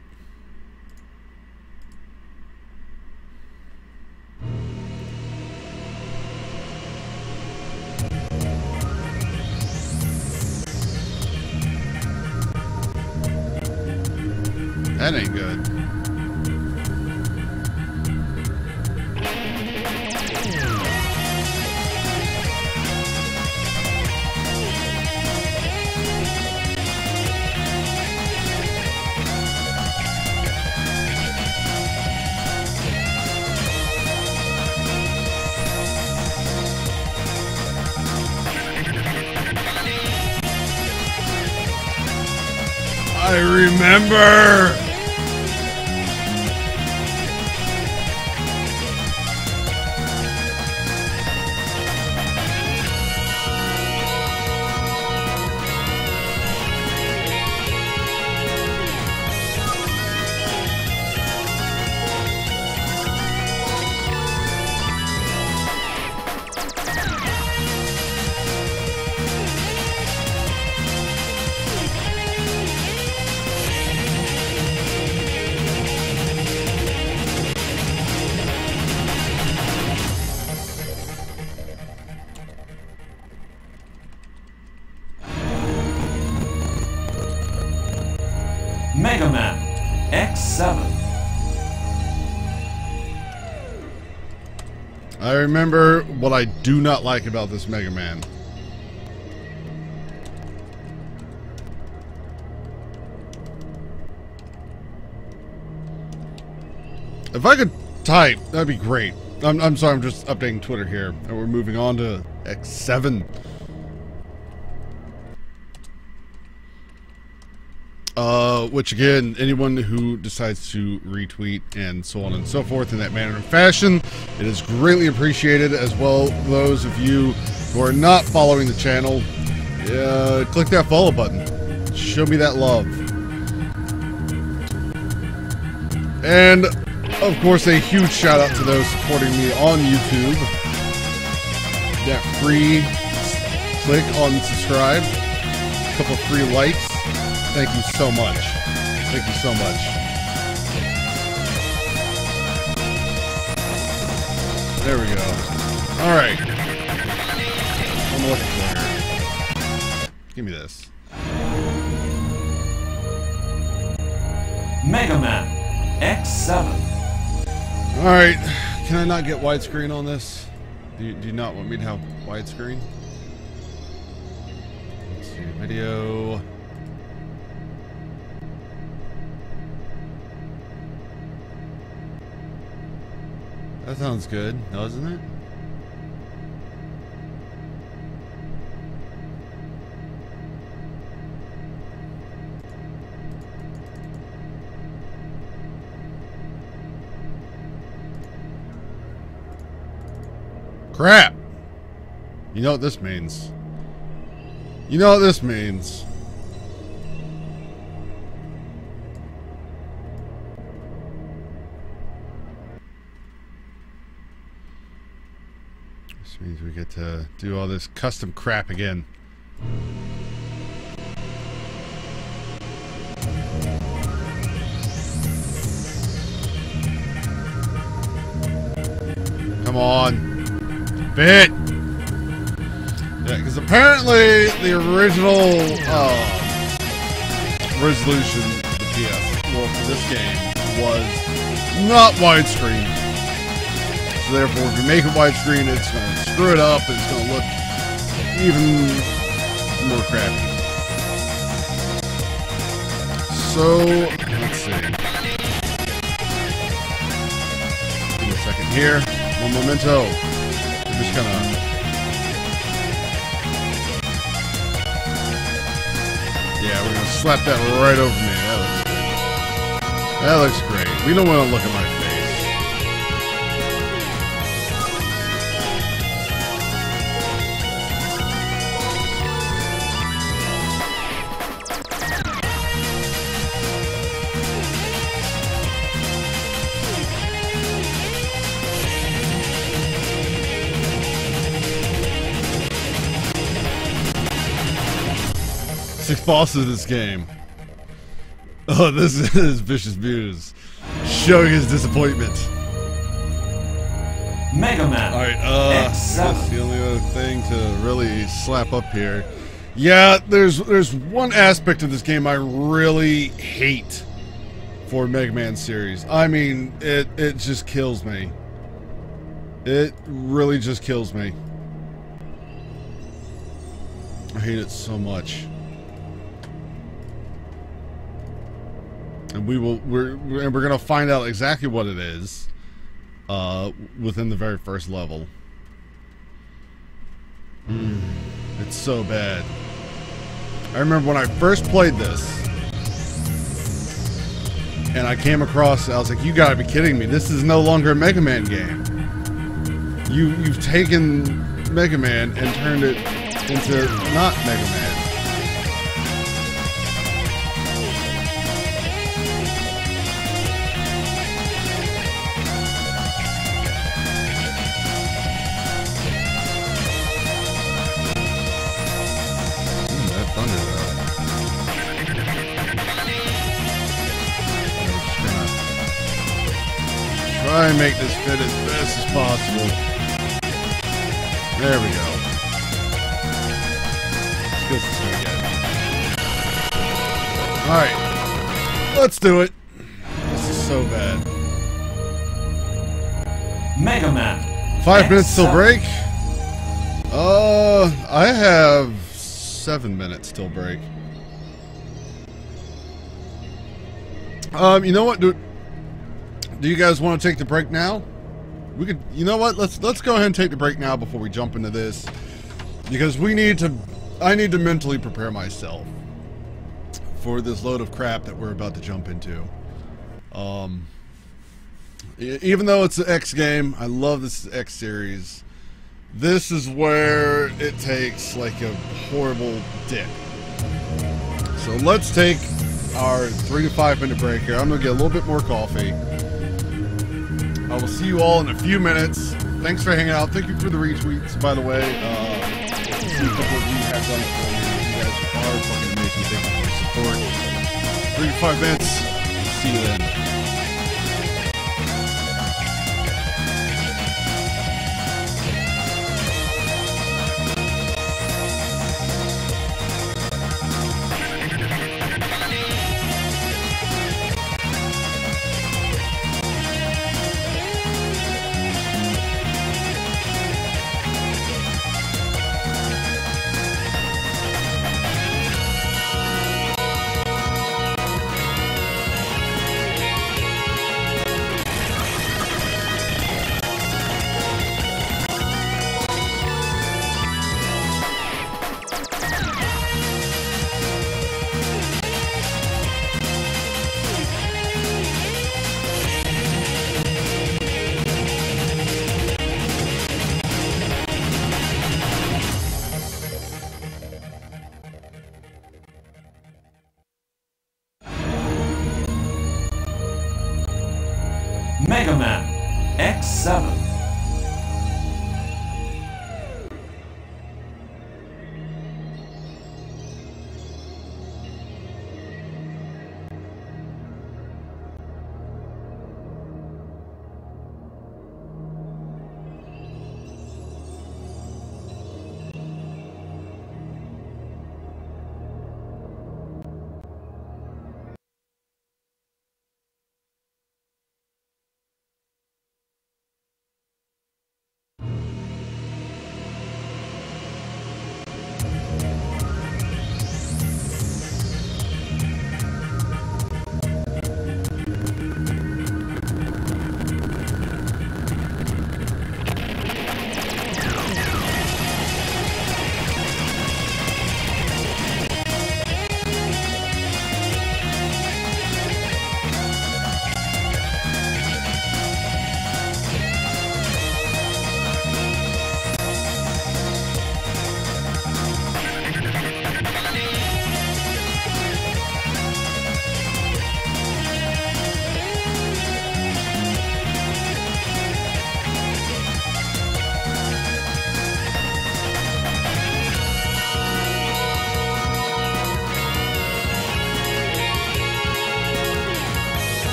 That ain't good. I remember! Mega Man X7. I remember what I do not like about this Mega Man. If I could type, that'd be great. I'm sorry, I'm just updating Twitter here. And we're moving on to X7. Which again, anyone who decides to retweet and so on and so forth in that manner and fashion, it is greatly appreciated. As well, those of you who are not following the channel, click that follow button. Show me that love. And of course, a huge shout out to those supporting me on YouTube. That free click on subscribe, a couple free likes. Thank you so much. Thank you so much. There we go. Alright. What am I looking for here? Give me this. Mega Man X7. Alright. Can I not get widescreen on this? Do you not want me to have widescreen? Let's see. Video. That sounds good, doesn't it? Crap! You know what this means. You know what this means. This means we get to do all this custom crap again. Come on. Fit! Yeah, because apparently the original resolution of the PS, well, for this game was not widescreen. So therefore, if you make it widescreen, it's going to screw it up. It's going to look even more crappy. So, let's see. Give me a second here. One memento. We're just gonna... Yeah, we're gonna slap that right over me. That looks great. We don't want to look at my face. basic boss of this game. Oh, this is Vicious Muse showing his disappointment. Mega Man. Alright, that's the only other thing to really slap up here. Yeah, there's one aspect of this game I really hate for Mega Man series. I mean, it just kills me. It really just kills me. I hate it so much. And we're gonna find out exactly what it is within the very first level. It's so bad. I remember when I first played this and I came across it, I was like, you gotta be kidding me. This is no longer a Mega Man game. You've taken Mega Man and turned it into not Mega Man. That thunder though. Try and make this fit as best as possible. There we go. This is gonna get it. Alright. Let's do it. This is so bad. Mega Man. 5 minutes till X7. break? I have 7 minutes till break. You know what, dude? Do you guys want to take the break now? We could, you know what? Let's go ahead and take the break now before we jump into this, because I need to mentally prepare myself for this load of crap that we're about to jump into. Even though it's an X game, I love this X series. This is where it takes like a horrible dip. So let's take our 3 to 5 minute break here. I'm gonna get a little bit more coffee. I will see you all in a few minutes. Thanks for hanging out. Thank you for the retweets, by the way. See a couple of you have done it for me. You guys are fucking amazing. Thank you for your support. 3 to 5 minutes. See you then. Mega Man X7.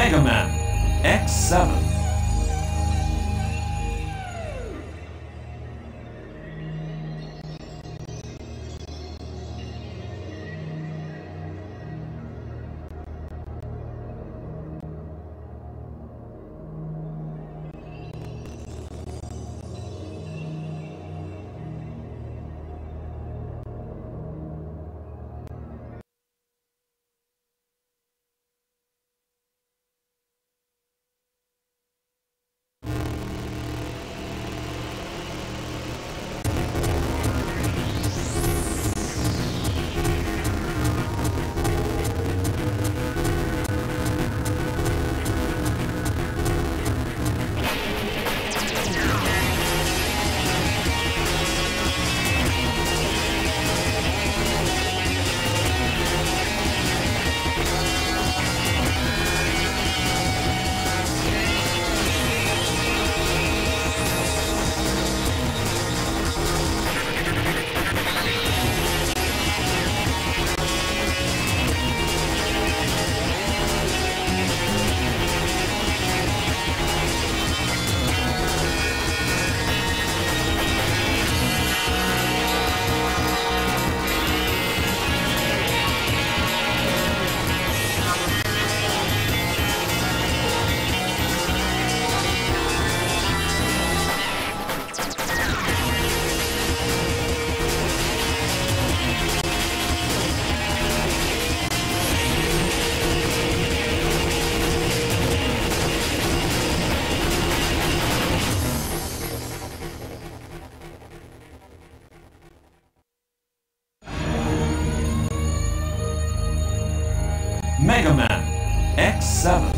Mega Man X7. Mega Man X7.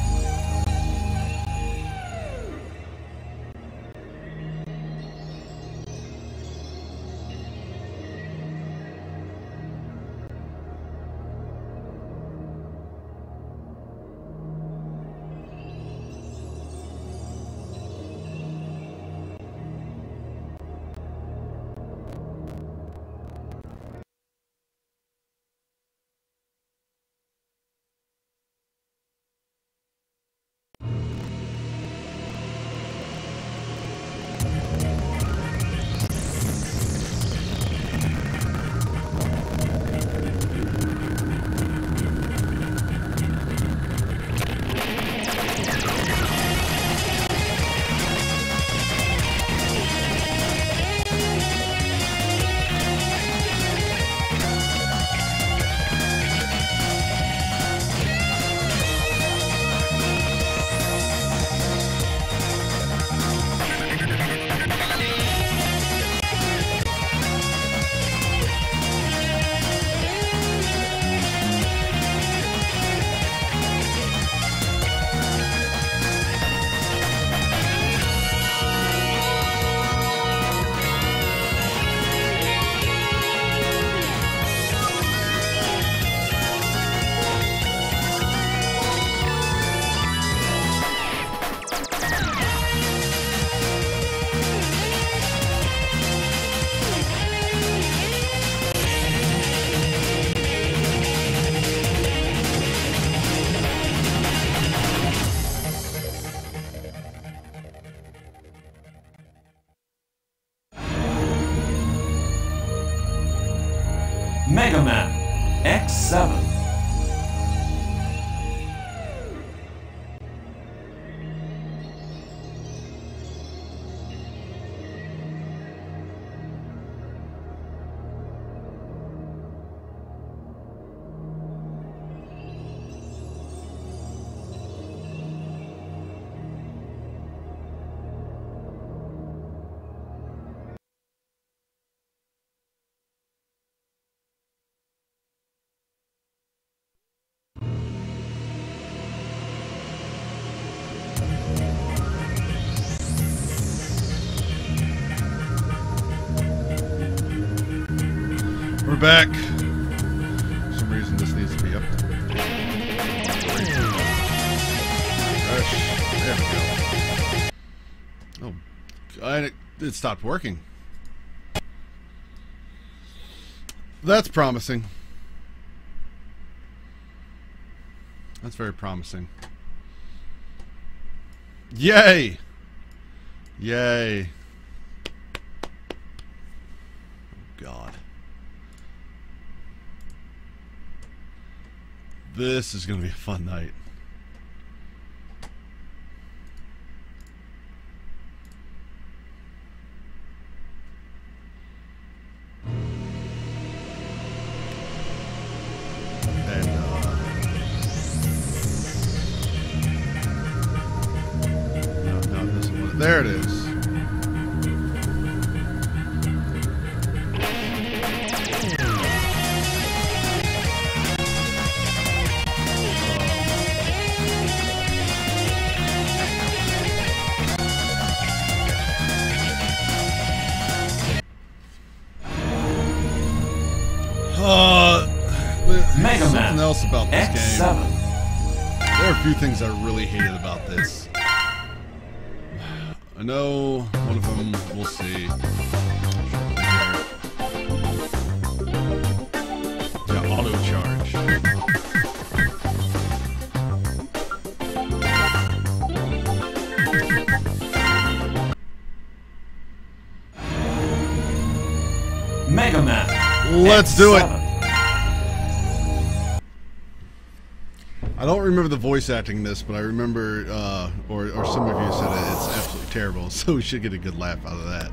Mega Man X7. We're back. For some reason this needs to be up. There we go. Oh, it stopped working. That's promising. That's very promising. Yay! Yay! Oh, God. This is going to be a fun night. And, no, this one. There it is. Mega Something Man else about this X7. game. There are a few things I really hated about this. I know one of them, we'll see. Yeah, auto charge. Mega Man. Let's do it. X7. I don't remember the voice acting in this, but I remember, or some of you said it, it's absolutely terrible, so we should get a good laugh out of that.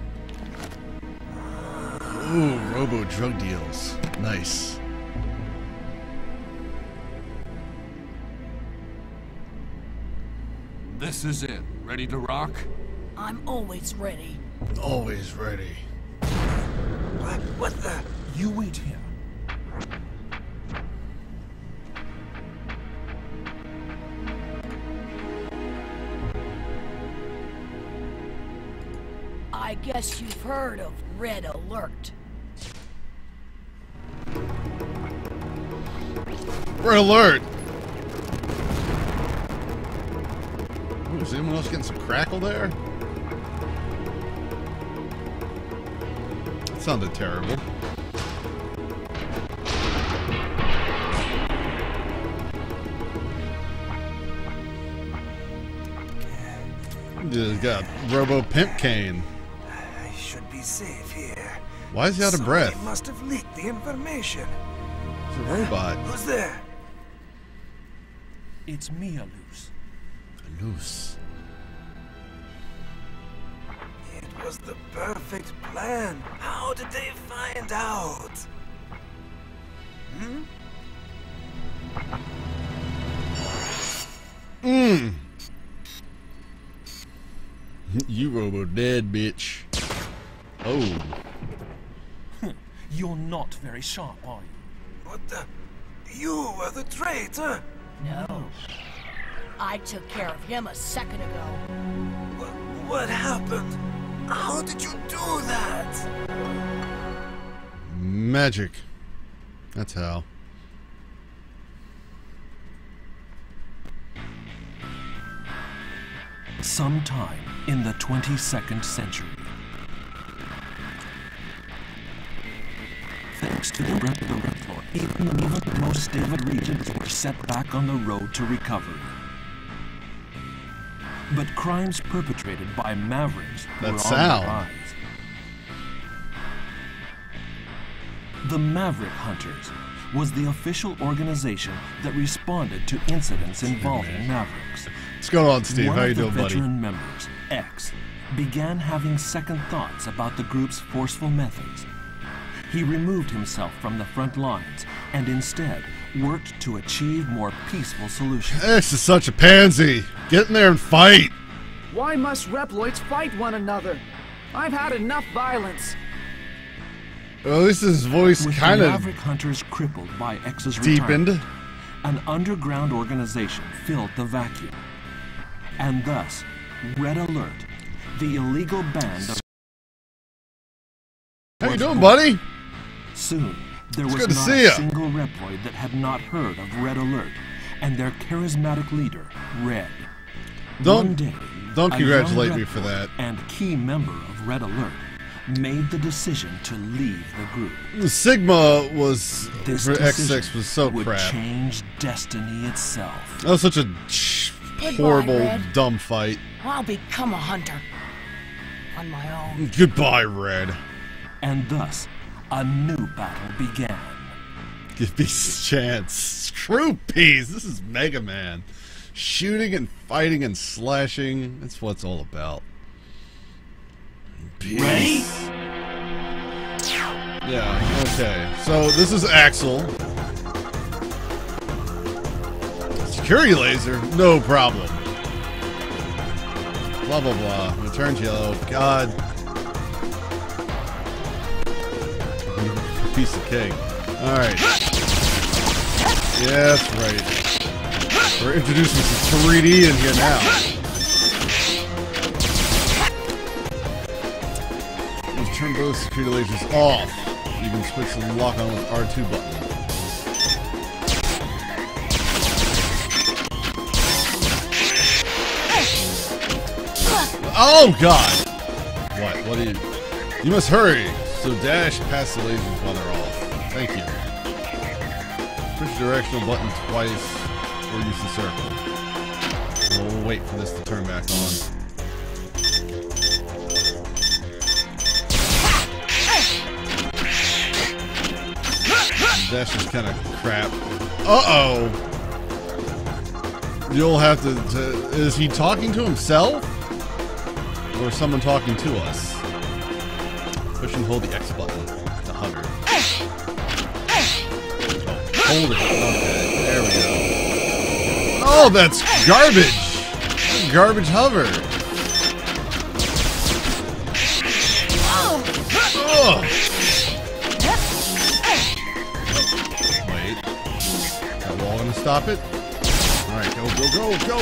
Ooh, Robo drug deals. Nice. This is it. Ready to rock? I'm always ready. Always ready. What the? You wait here. I guess you've heard of Red Alert. Red alert! Ooh, is anyone else getting some crackle there? That sounded terrible. Just got Robo Pimp Cane. I should be safe here. Why is he out of breath? Somebody must have leaked the information. It's a robot. Who's there? It's me, Alus. Loose. It was the perfect plan. How did they find out? You Robo dead, bitch. Oh. You're not very sharp, are you? What the? You were the traitor? No. I took care of him a second ago. What happened? How did you do that? Magic. That's how. Sometime in the 22nd century, thanks to the Reploid, even the most stable regions were set back on the road to recovery. But crimes perpetrated by Mavericks were on sound. the rise. The Maverick Hunters was the official organization that responded to incidents involving Mavericks. What's going on, Steve? One How you of the doing, buddy? veteran members, X, began having second thoughts about the group's forceful methods. He removed himself from the front lines and instead worked to achieve more peaceful solutions. This is such a pansy. Get in there and fight. Why must Reploids fight one another? I've had enough violence. Well, at least his voice With kind the of Maverick Hunters crippled by X's deepened. retirement, an underground organization filled the vacuum. And thus, Red Alert, the illegal band of... How you doing, buddy? Soon, there was good to not see a ya. single Reploid that had not heard of Red Alert and their charismatic leader, Red. One day, Don't a congratulate young me for that. and key member of Red Alert made the decision to leave the group. The Sigma was This for decision X6 was so would crap. change destiny itself. That was such a Goodbye, horrible, Red. dumb fight. I'll become a hunter. On my own. Goodbye, Red. And thus, a new battle began. Give me a chance. Screw peas. This is Mega Man. Shooting and fighting and slashing. That's what it's all about. Peace. Ready? Yeah, okay. So this is Axel. Security laser? No problem. Blah, blah, blah. When it turns yellow. God. Piece of cake. Alright. Yeah, that's right. We're introducing some 3D in here now. Let's turn both security lasers off. You can switch the lock on with R2 button. Oh God! What do you... You must hurry! So dash past the lasers while they're off. Thank you. Push the directional button twice or use the circle. We'll wait for this to turn back on. Dash is kind of crap. Uh-oh! You'll have to... Is he talking to himself? Or is someone talking to us? Push and hold the X button to hover. Oh, hold it. Okay, there we go. Oh, that's garbage! Garbage hover. Ugh. Wait. That wall gonna stop it? Alright, go, go, go, go!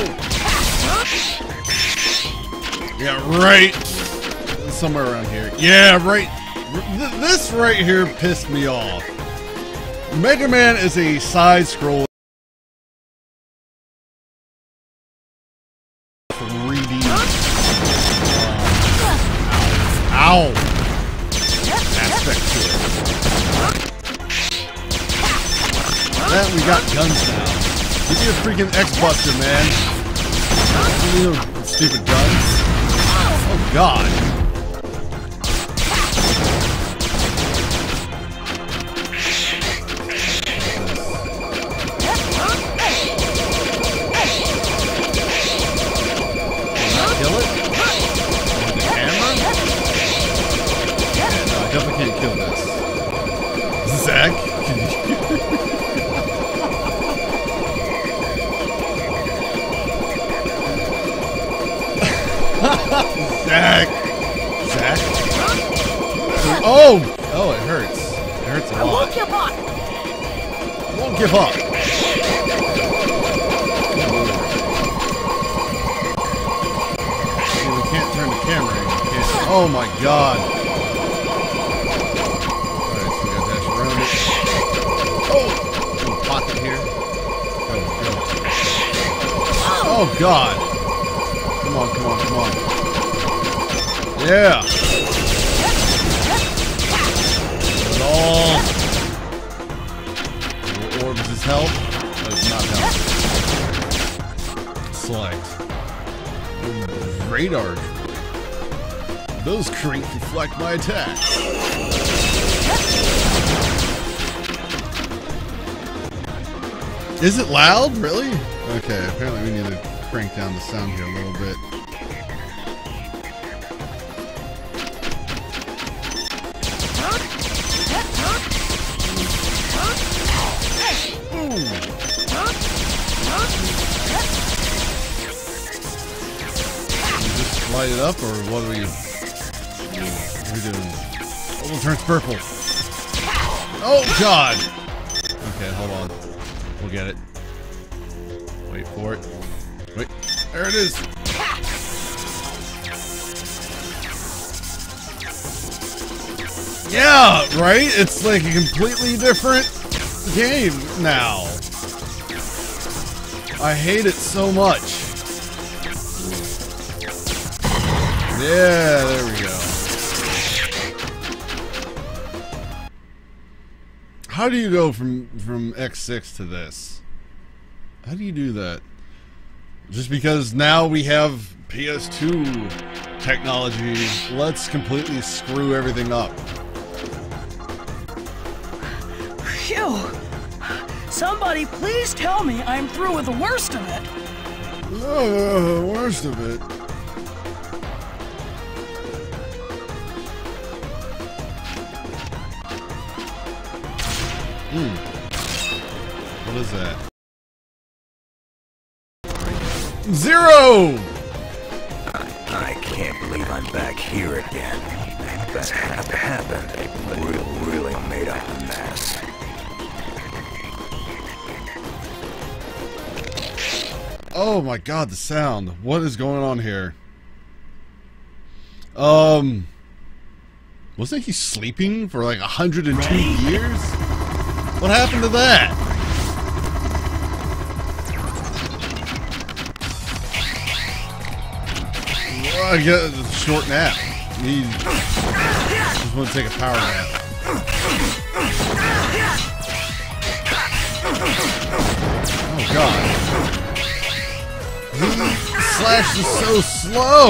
Yeah, right. Somewhere around here. Yeah, right. This right here pissed me off. Mega Man is a side-scroller 3D. Ow. Aspect to it. And we got guns now. Give me a freaking X-Buster, man. You know, stupid guns. Oh God. Kill it? With the hammer? No, I definitely can't kill this. Zach? Zach! Zach? Oh! Oh, it hurts. It hurts a I lot. won't give up. I won't give up. See, we can't turn the camera in. We can't. Oh my God! Alright, so we gotta dash around it. Oh! Little pocket here. Go, go. Oh God! Come on, come on, come on. Yeah! It all. Orbs his health. That is not help. Select. Radar. Those cranks deflect my attacks. Is it loud? Really? Okay, apparently we need to crank down the sound here a little bit. Just light it up, or what are we doing? Oh, it turns purple. Oh God! Okay, hold on. We'll get it. Wait for it. Wait, there it is. Yeah, right? It's like a completely different game now. I hate it so much. Yeah, there we go. How do you go from X6 to this? How do you do that? Just because now we have PS2 technology, let's completely screw everything up. Phew! Somebody please tell me I'm through with the worst of it. Oh, the worst of it. What is that? 0! I can't believe I'm back here again. That happened. Really made up a mess. Oh my god, the sound. What is going on here? Wasn't he sleeping for like 102 years? What happened to that? Well, I get a short nap. He just want to take a power nap. Oh god. Slash is so slow.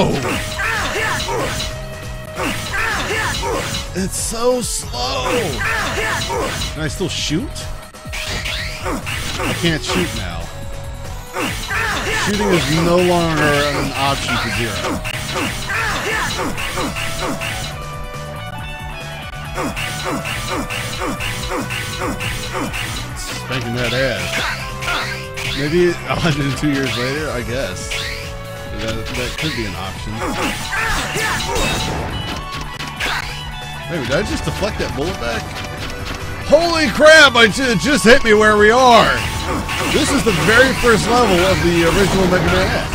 It's so slow. Can I still shoot? I can't shoot now. Shooting is no longer an option for Zero. Spanking that ass. Maybe 102 years later, I guess. That could be an option. Maybe did I just deflect that bullet back? Holy crap! It just hit me where we are! This is the very first level of the original Mega Man X.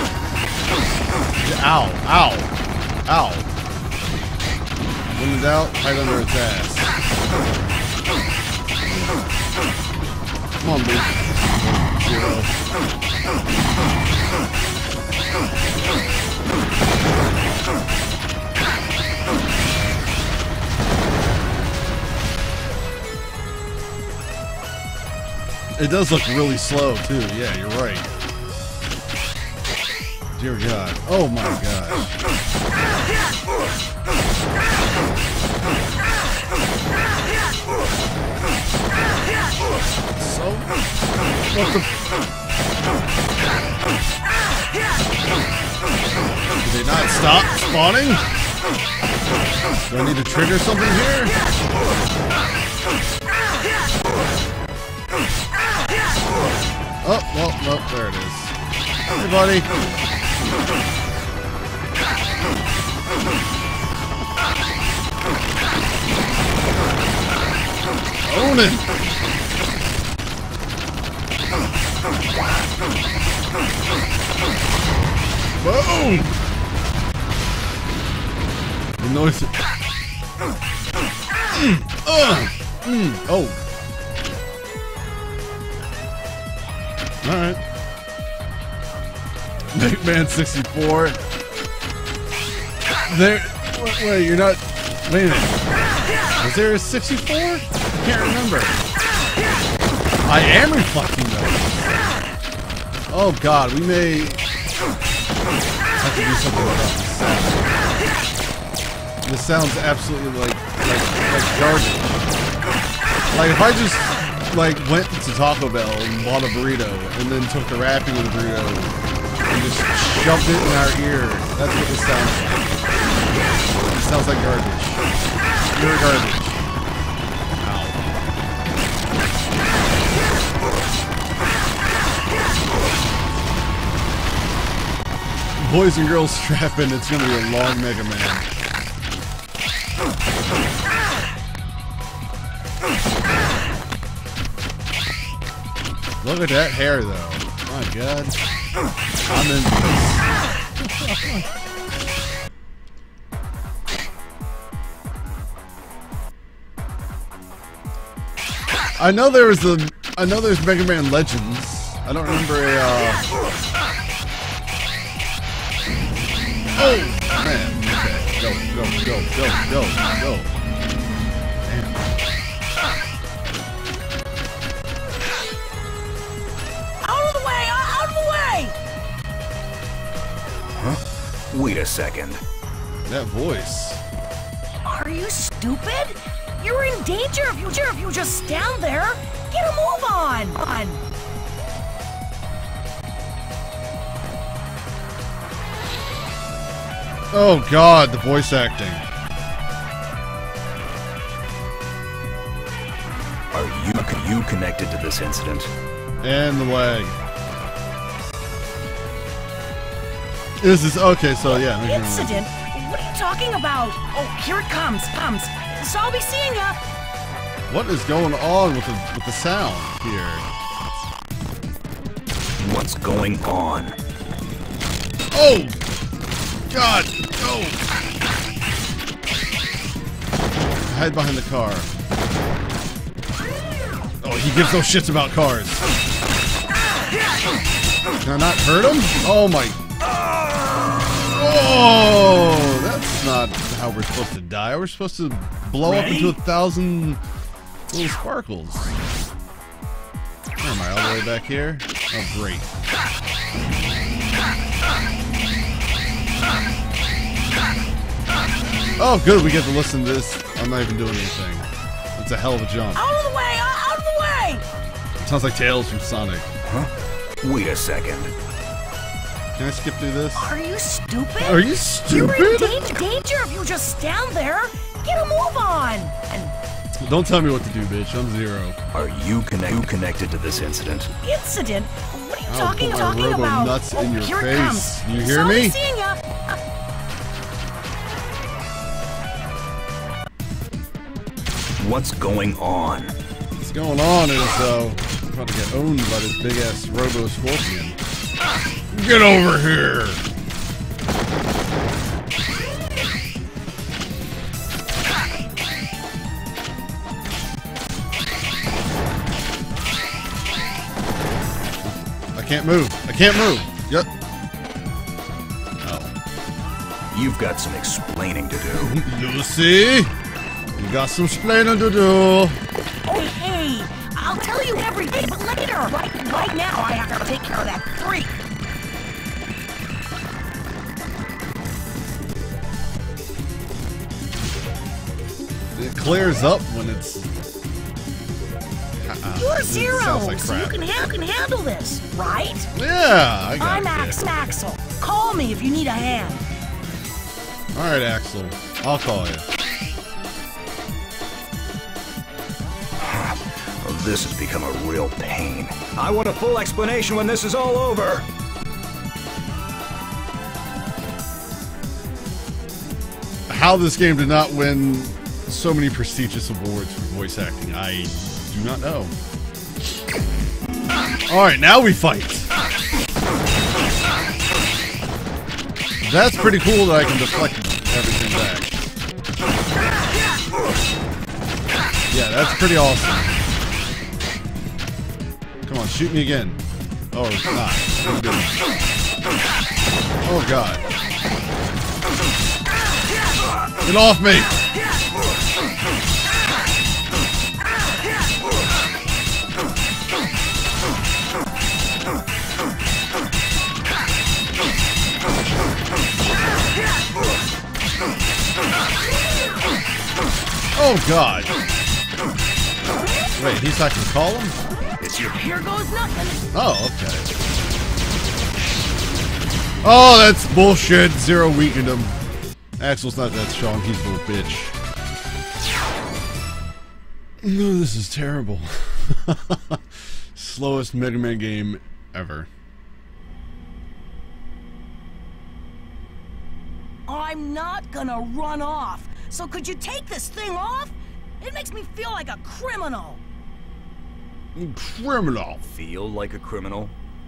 Ow. Ow. Ow. When in doubt, hide under its ass. Come on, dude. Zero. It does look really slow, too. Yeah, you're right. Dear God. Oh, my gosh. So? What the... Did they not stop spawning? Do I need to trigger something here? Oh, well, nope, there it is. Hey, buddy. Own it! Boom! The noise. Oh. Alright. Mega Man 64. There. Wait, you're not. Wait a minute. Was there a 64? I can't remember. I am reflecting those. Oh god, we may have to do something about this sound. This sounds absolutely like garbage. Like if I just went to Taco Bell and bought a burrito and then took the wrapping of the burrito and just shoved it in our ear. That's what this sounds like. It sounds like garbage. Pure garbage. Ow. Boys and girls strap in, it's gonna be a long Mega Man. Look at that hair, though. My God. I'm into this. I know there's Mega Man Legends. I don't remember a, Oh, man. Okay. Go. Damn. Wait a second. That voice. Are you stupid? You're in danger if you just stand there. Get a move on. Oh God, the voice acting. Are you connected to this incident? And the leg. This is okay. So yeah. maybe I'm- Incident? What are you talking about? Oh, here it comes. So I'll be seeing ya. What is going on with the sound here? What's going on? Oh God! No! Hide behind the car. Oh, he gives no shits about cars. Can I not hurt him? Oh my! Oh, that's not how we're supposed to die. We're supposed to blow up into 1,000 little sparkles. Where am I? All the way back here? Oh, great. Oh, good. We get to listen to this. I'm not even doing anything. It's a hell of a jump. Out of the way! Out of the way! It sounds like Tails from Sonic. Huh? Wait a second. Can I skip through this? Are you stupid? Are you stupid? You're in danger if you just stand there. Get a move on. Don't tell me what to do, bitch. I'm Zero. Are you connected to this incident? Incident? What are you I'll put my talking robo about? nuts in your here face. It comes. You hear so I'll me? be seeing ya. What's going on? What's going on is, I'm about to get owned by this big-ass Robo Scorpion. Get over here! I can't move. I can't move. Yep. Oh. You've got some explaining to do. Lucy! You got some explaining to do. Oh, hey! I'll tell you everything, but later. Right now, I have to take care of that freak. It clears up when it's... You're it Zero, sounds like so you crap. can handle this, right? Yeah, I got I'm it. Axel. Call me if you need a hand. Alright, Axel. I'll call you. This has become a real pain. I want a full explanation when this is all over. How this game did not win so many prestigious awards for voice acting, I do not know. Alright, now we fight. That's pretty cool that I can deflect everything back. Yeah, that's pretty awesome. Come on, shoot me again. Oh, it's not. Oh, God. Get off me! Oh, God. Wait, he's not gonna call him? Here goes nothing. Oh, okay. Oh, that's bullshit. Zero weakened him. Axel's not that strong. He's a little bitch. No, this is terrible. Slowest Mega Man game ever. I'm not gonna run off. So could you take this thing off? It makes me feel like a criminal. Criminal. Feel like a criminal?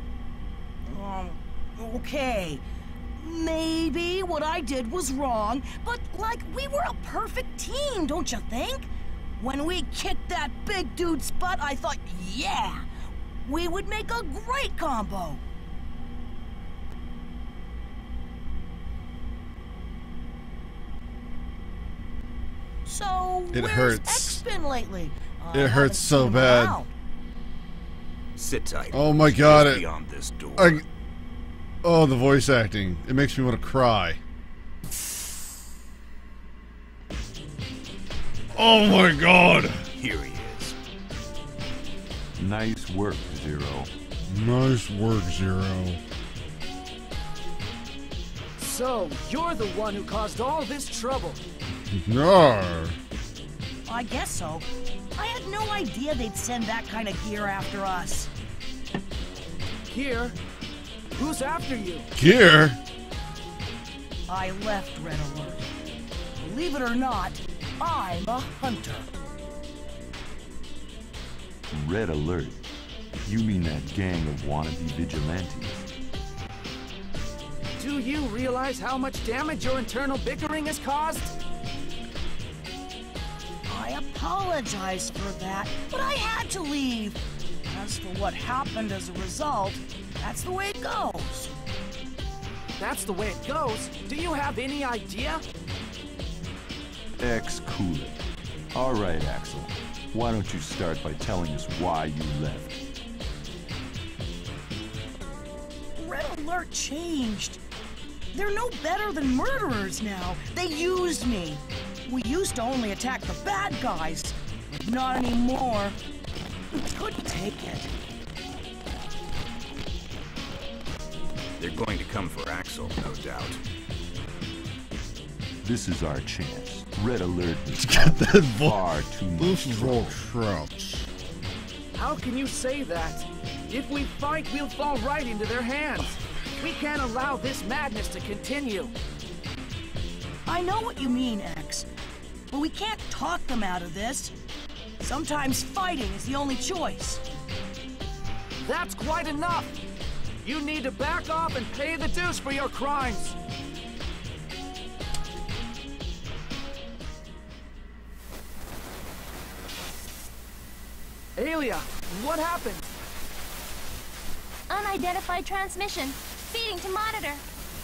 Okay. Maybe what I did was wrong, but like we were a perfect team, don't you think? When we kicked that big dude's butt, I thought, yeah, we would make a great combo. So, It where's hurts. X-Spin lately? I It hurts haven't so seen him bad. around. Sit tight. Oh my God! Beyond this door. Oh, the voice acting. It makes me want to cry. Oh my god! Here he is. Nice work, Zero. Nice work, Zero. So, you're the one who caused all this trouble. No. I guess so. I had no idea they'd send that kind of gear after us. Here, who's after you? Gear? I left Red Alert. Believe it or not, I'm a hunter. Red Alert? You mean that gang of wannabe vigilantes? Do you realize how much damage your internal bickering has caused? I apologize for that, but I had to leave. As for what happened as a result, that's the way it goes. That's the way it goes? Do you have any idea? Cool it. All right, Axel. Why don't you start by telling us why you left? Red Alert changed. They're no better than murderers now. They used me. We used to only attack the bad guys, but not anymore. Couldn't take it. They're going to come for Axel, no doubt. This is our chance. Red Alert is Got that far too much This is all trouble. traps. How can you say that? If we fight, we'll fall right into their hands. We can't allow this madness to continue. I know what you mean, X. But we can't talk them out of this. Sometimes fighting is the only choice. That's quite enough. You need to back off and pay the dues for your crimes. Aelia, what happened? Unidentified transmission. Feeding to monitor.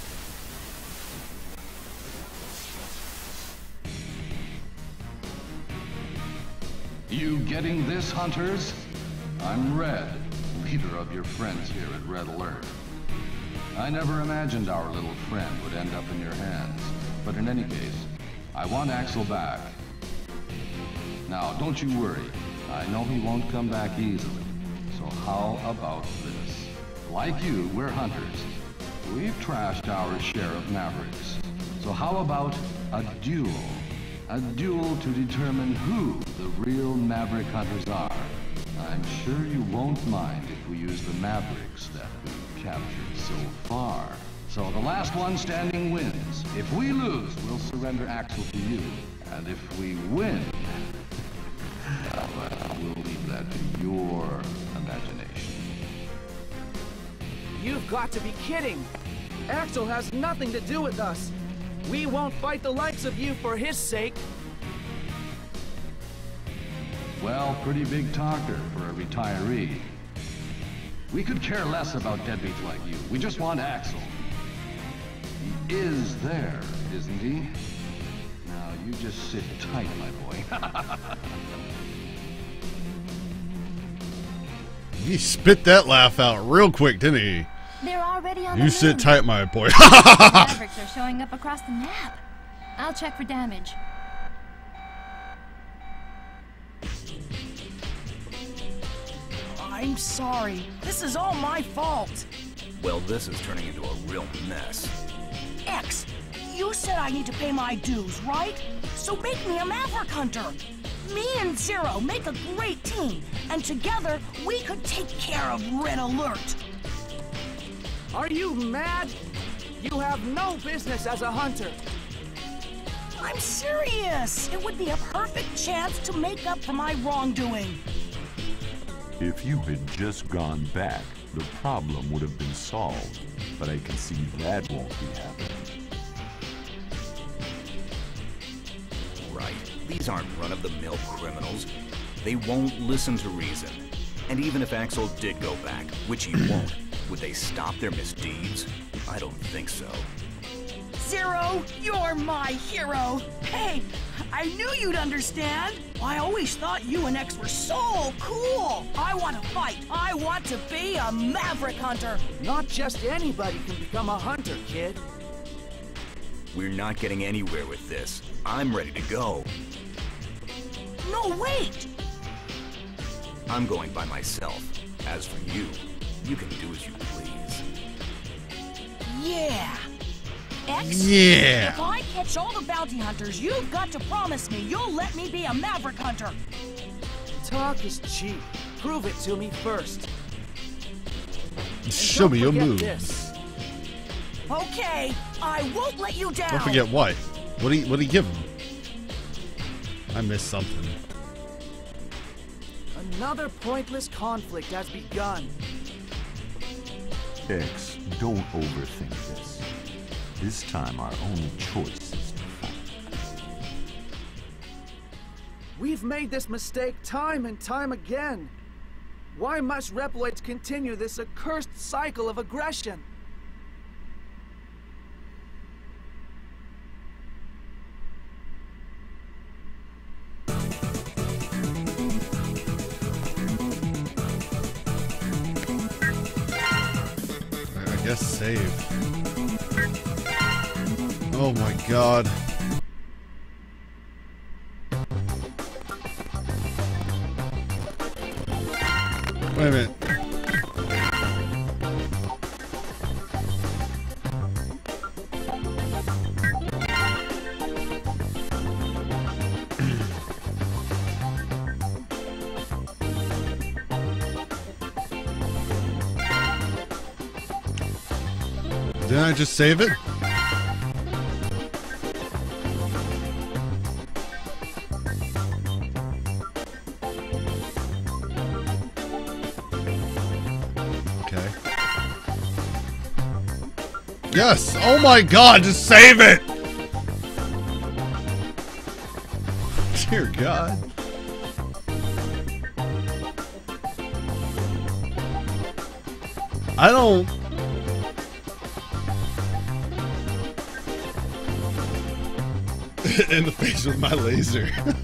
You getting this, Hunters? I'm Red, leader of your friends here at Red Alert. I never imagined our little friend would end up in your hands. But in any case, I want Axel back. Now, don't you worry. I know he won't come back easily. So how about this? Like you, we're hunters. We've trashed our share of Mavericks. So how about a duel? A duel to determine who the real Maverick hunters are. I'm sure you won't mind if we use the Mavericks that we've captured so far. So the last one standing wins. If we lose, we'll surrender Axel to you. And if we win, well, we'll leave that to your imagination. You've got to be kidding. Axel has nothing to do with us. We won't fight the likes of you for his sake. Well, pretty big talker for a retiree. We could care less about deadbeats like you. We just want Axel. He is there, isn't he? Now, you just sit tight, my boy. He spit that laugh out real quick, didn't he? They're already on the You sit moon. tight, my boy. Mavericks are showing up across the map. I'll check for damage. I'm sorry. This is all my fault. Well, this is turning into a real mess. X, you said I need to pay my dues, right? So make me a Maverick Hunter. Me and Zero make a great team, and together we could take care of Red Alert. Are you mad? You have no business as a hunter. I'm serious. It would be a perfect chance to make up for my wrongdoing. If you had just gone back, the problem would have been solved. But I can see that won't be happening. Right. These aren't run-of-the-mill criminals. They won't listen to reason. And even if Axel did go back, which he won't, would they stop their misdeeds? I don't think so. Zero, you're my hero. Hey, I knew you'd understand. I always thought you and X were so cool. I want to fight. I want to be a Maverick Hunter. Not just anybody can become a hunter, kid. We're not getting anywhere with this. I'm ready to go. No, wait! I'm going by myself. As for you, you can do as you please. Yeah! X? Yeah! If I catch all the bounty hunters, you've got to promise me you'll let me be a Maverick hunter. Talk is cheap. Prove it to me first. Show me your moves. This. Okay, I won't let you down. Don't forget what? What do you give him? I missed something. Another pointless conflict has begun. X, don't overthink this. This time our only choice is to fight. We've made this mistake time and time again. Why must Reploids continue this accursed cycle of aggression? I guess save. Oh my god. Wait a minute. Didn't I just save it? Okay. Yes! Oh my god, just save it! Dear God. I don't... in the face with my laser.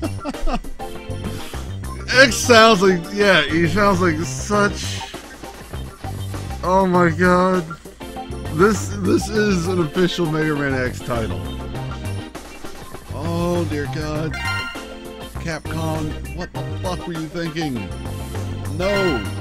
X sounds like, yeah, he sounds like such... Oh my god. This is an official Mega Man X title. Oh dear God. Capcom, what the fuck were you thinking? No.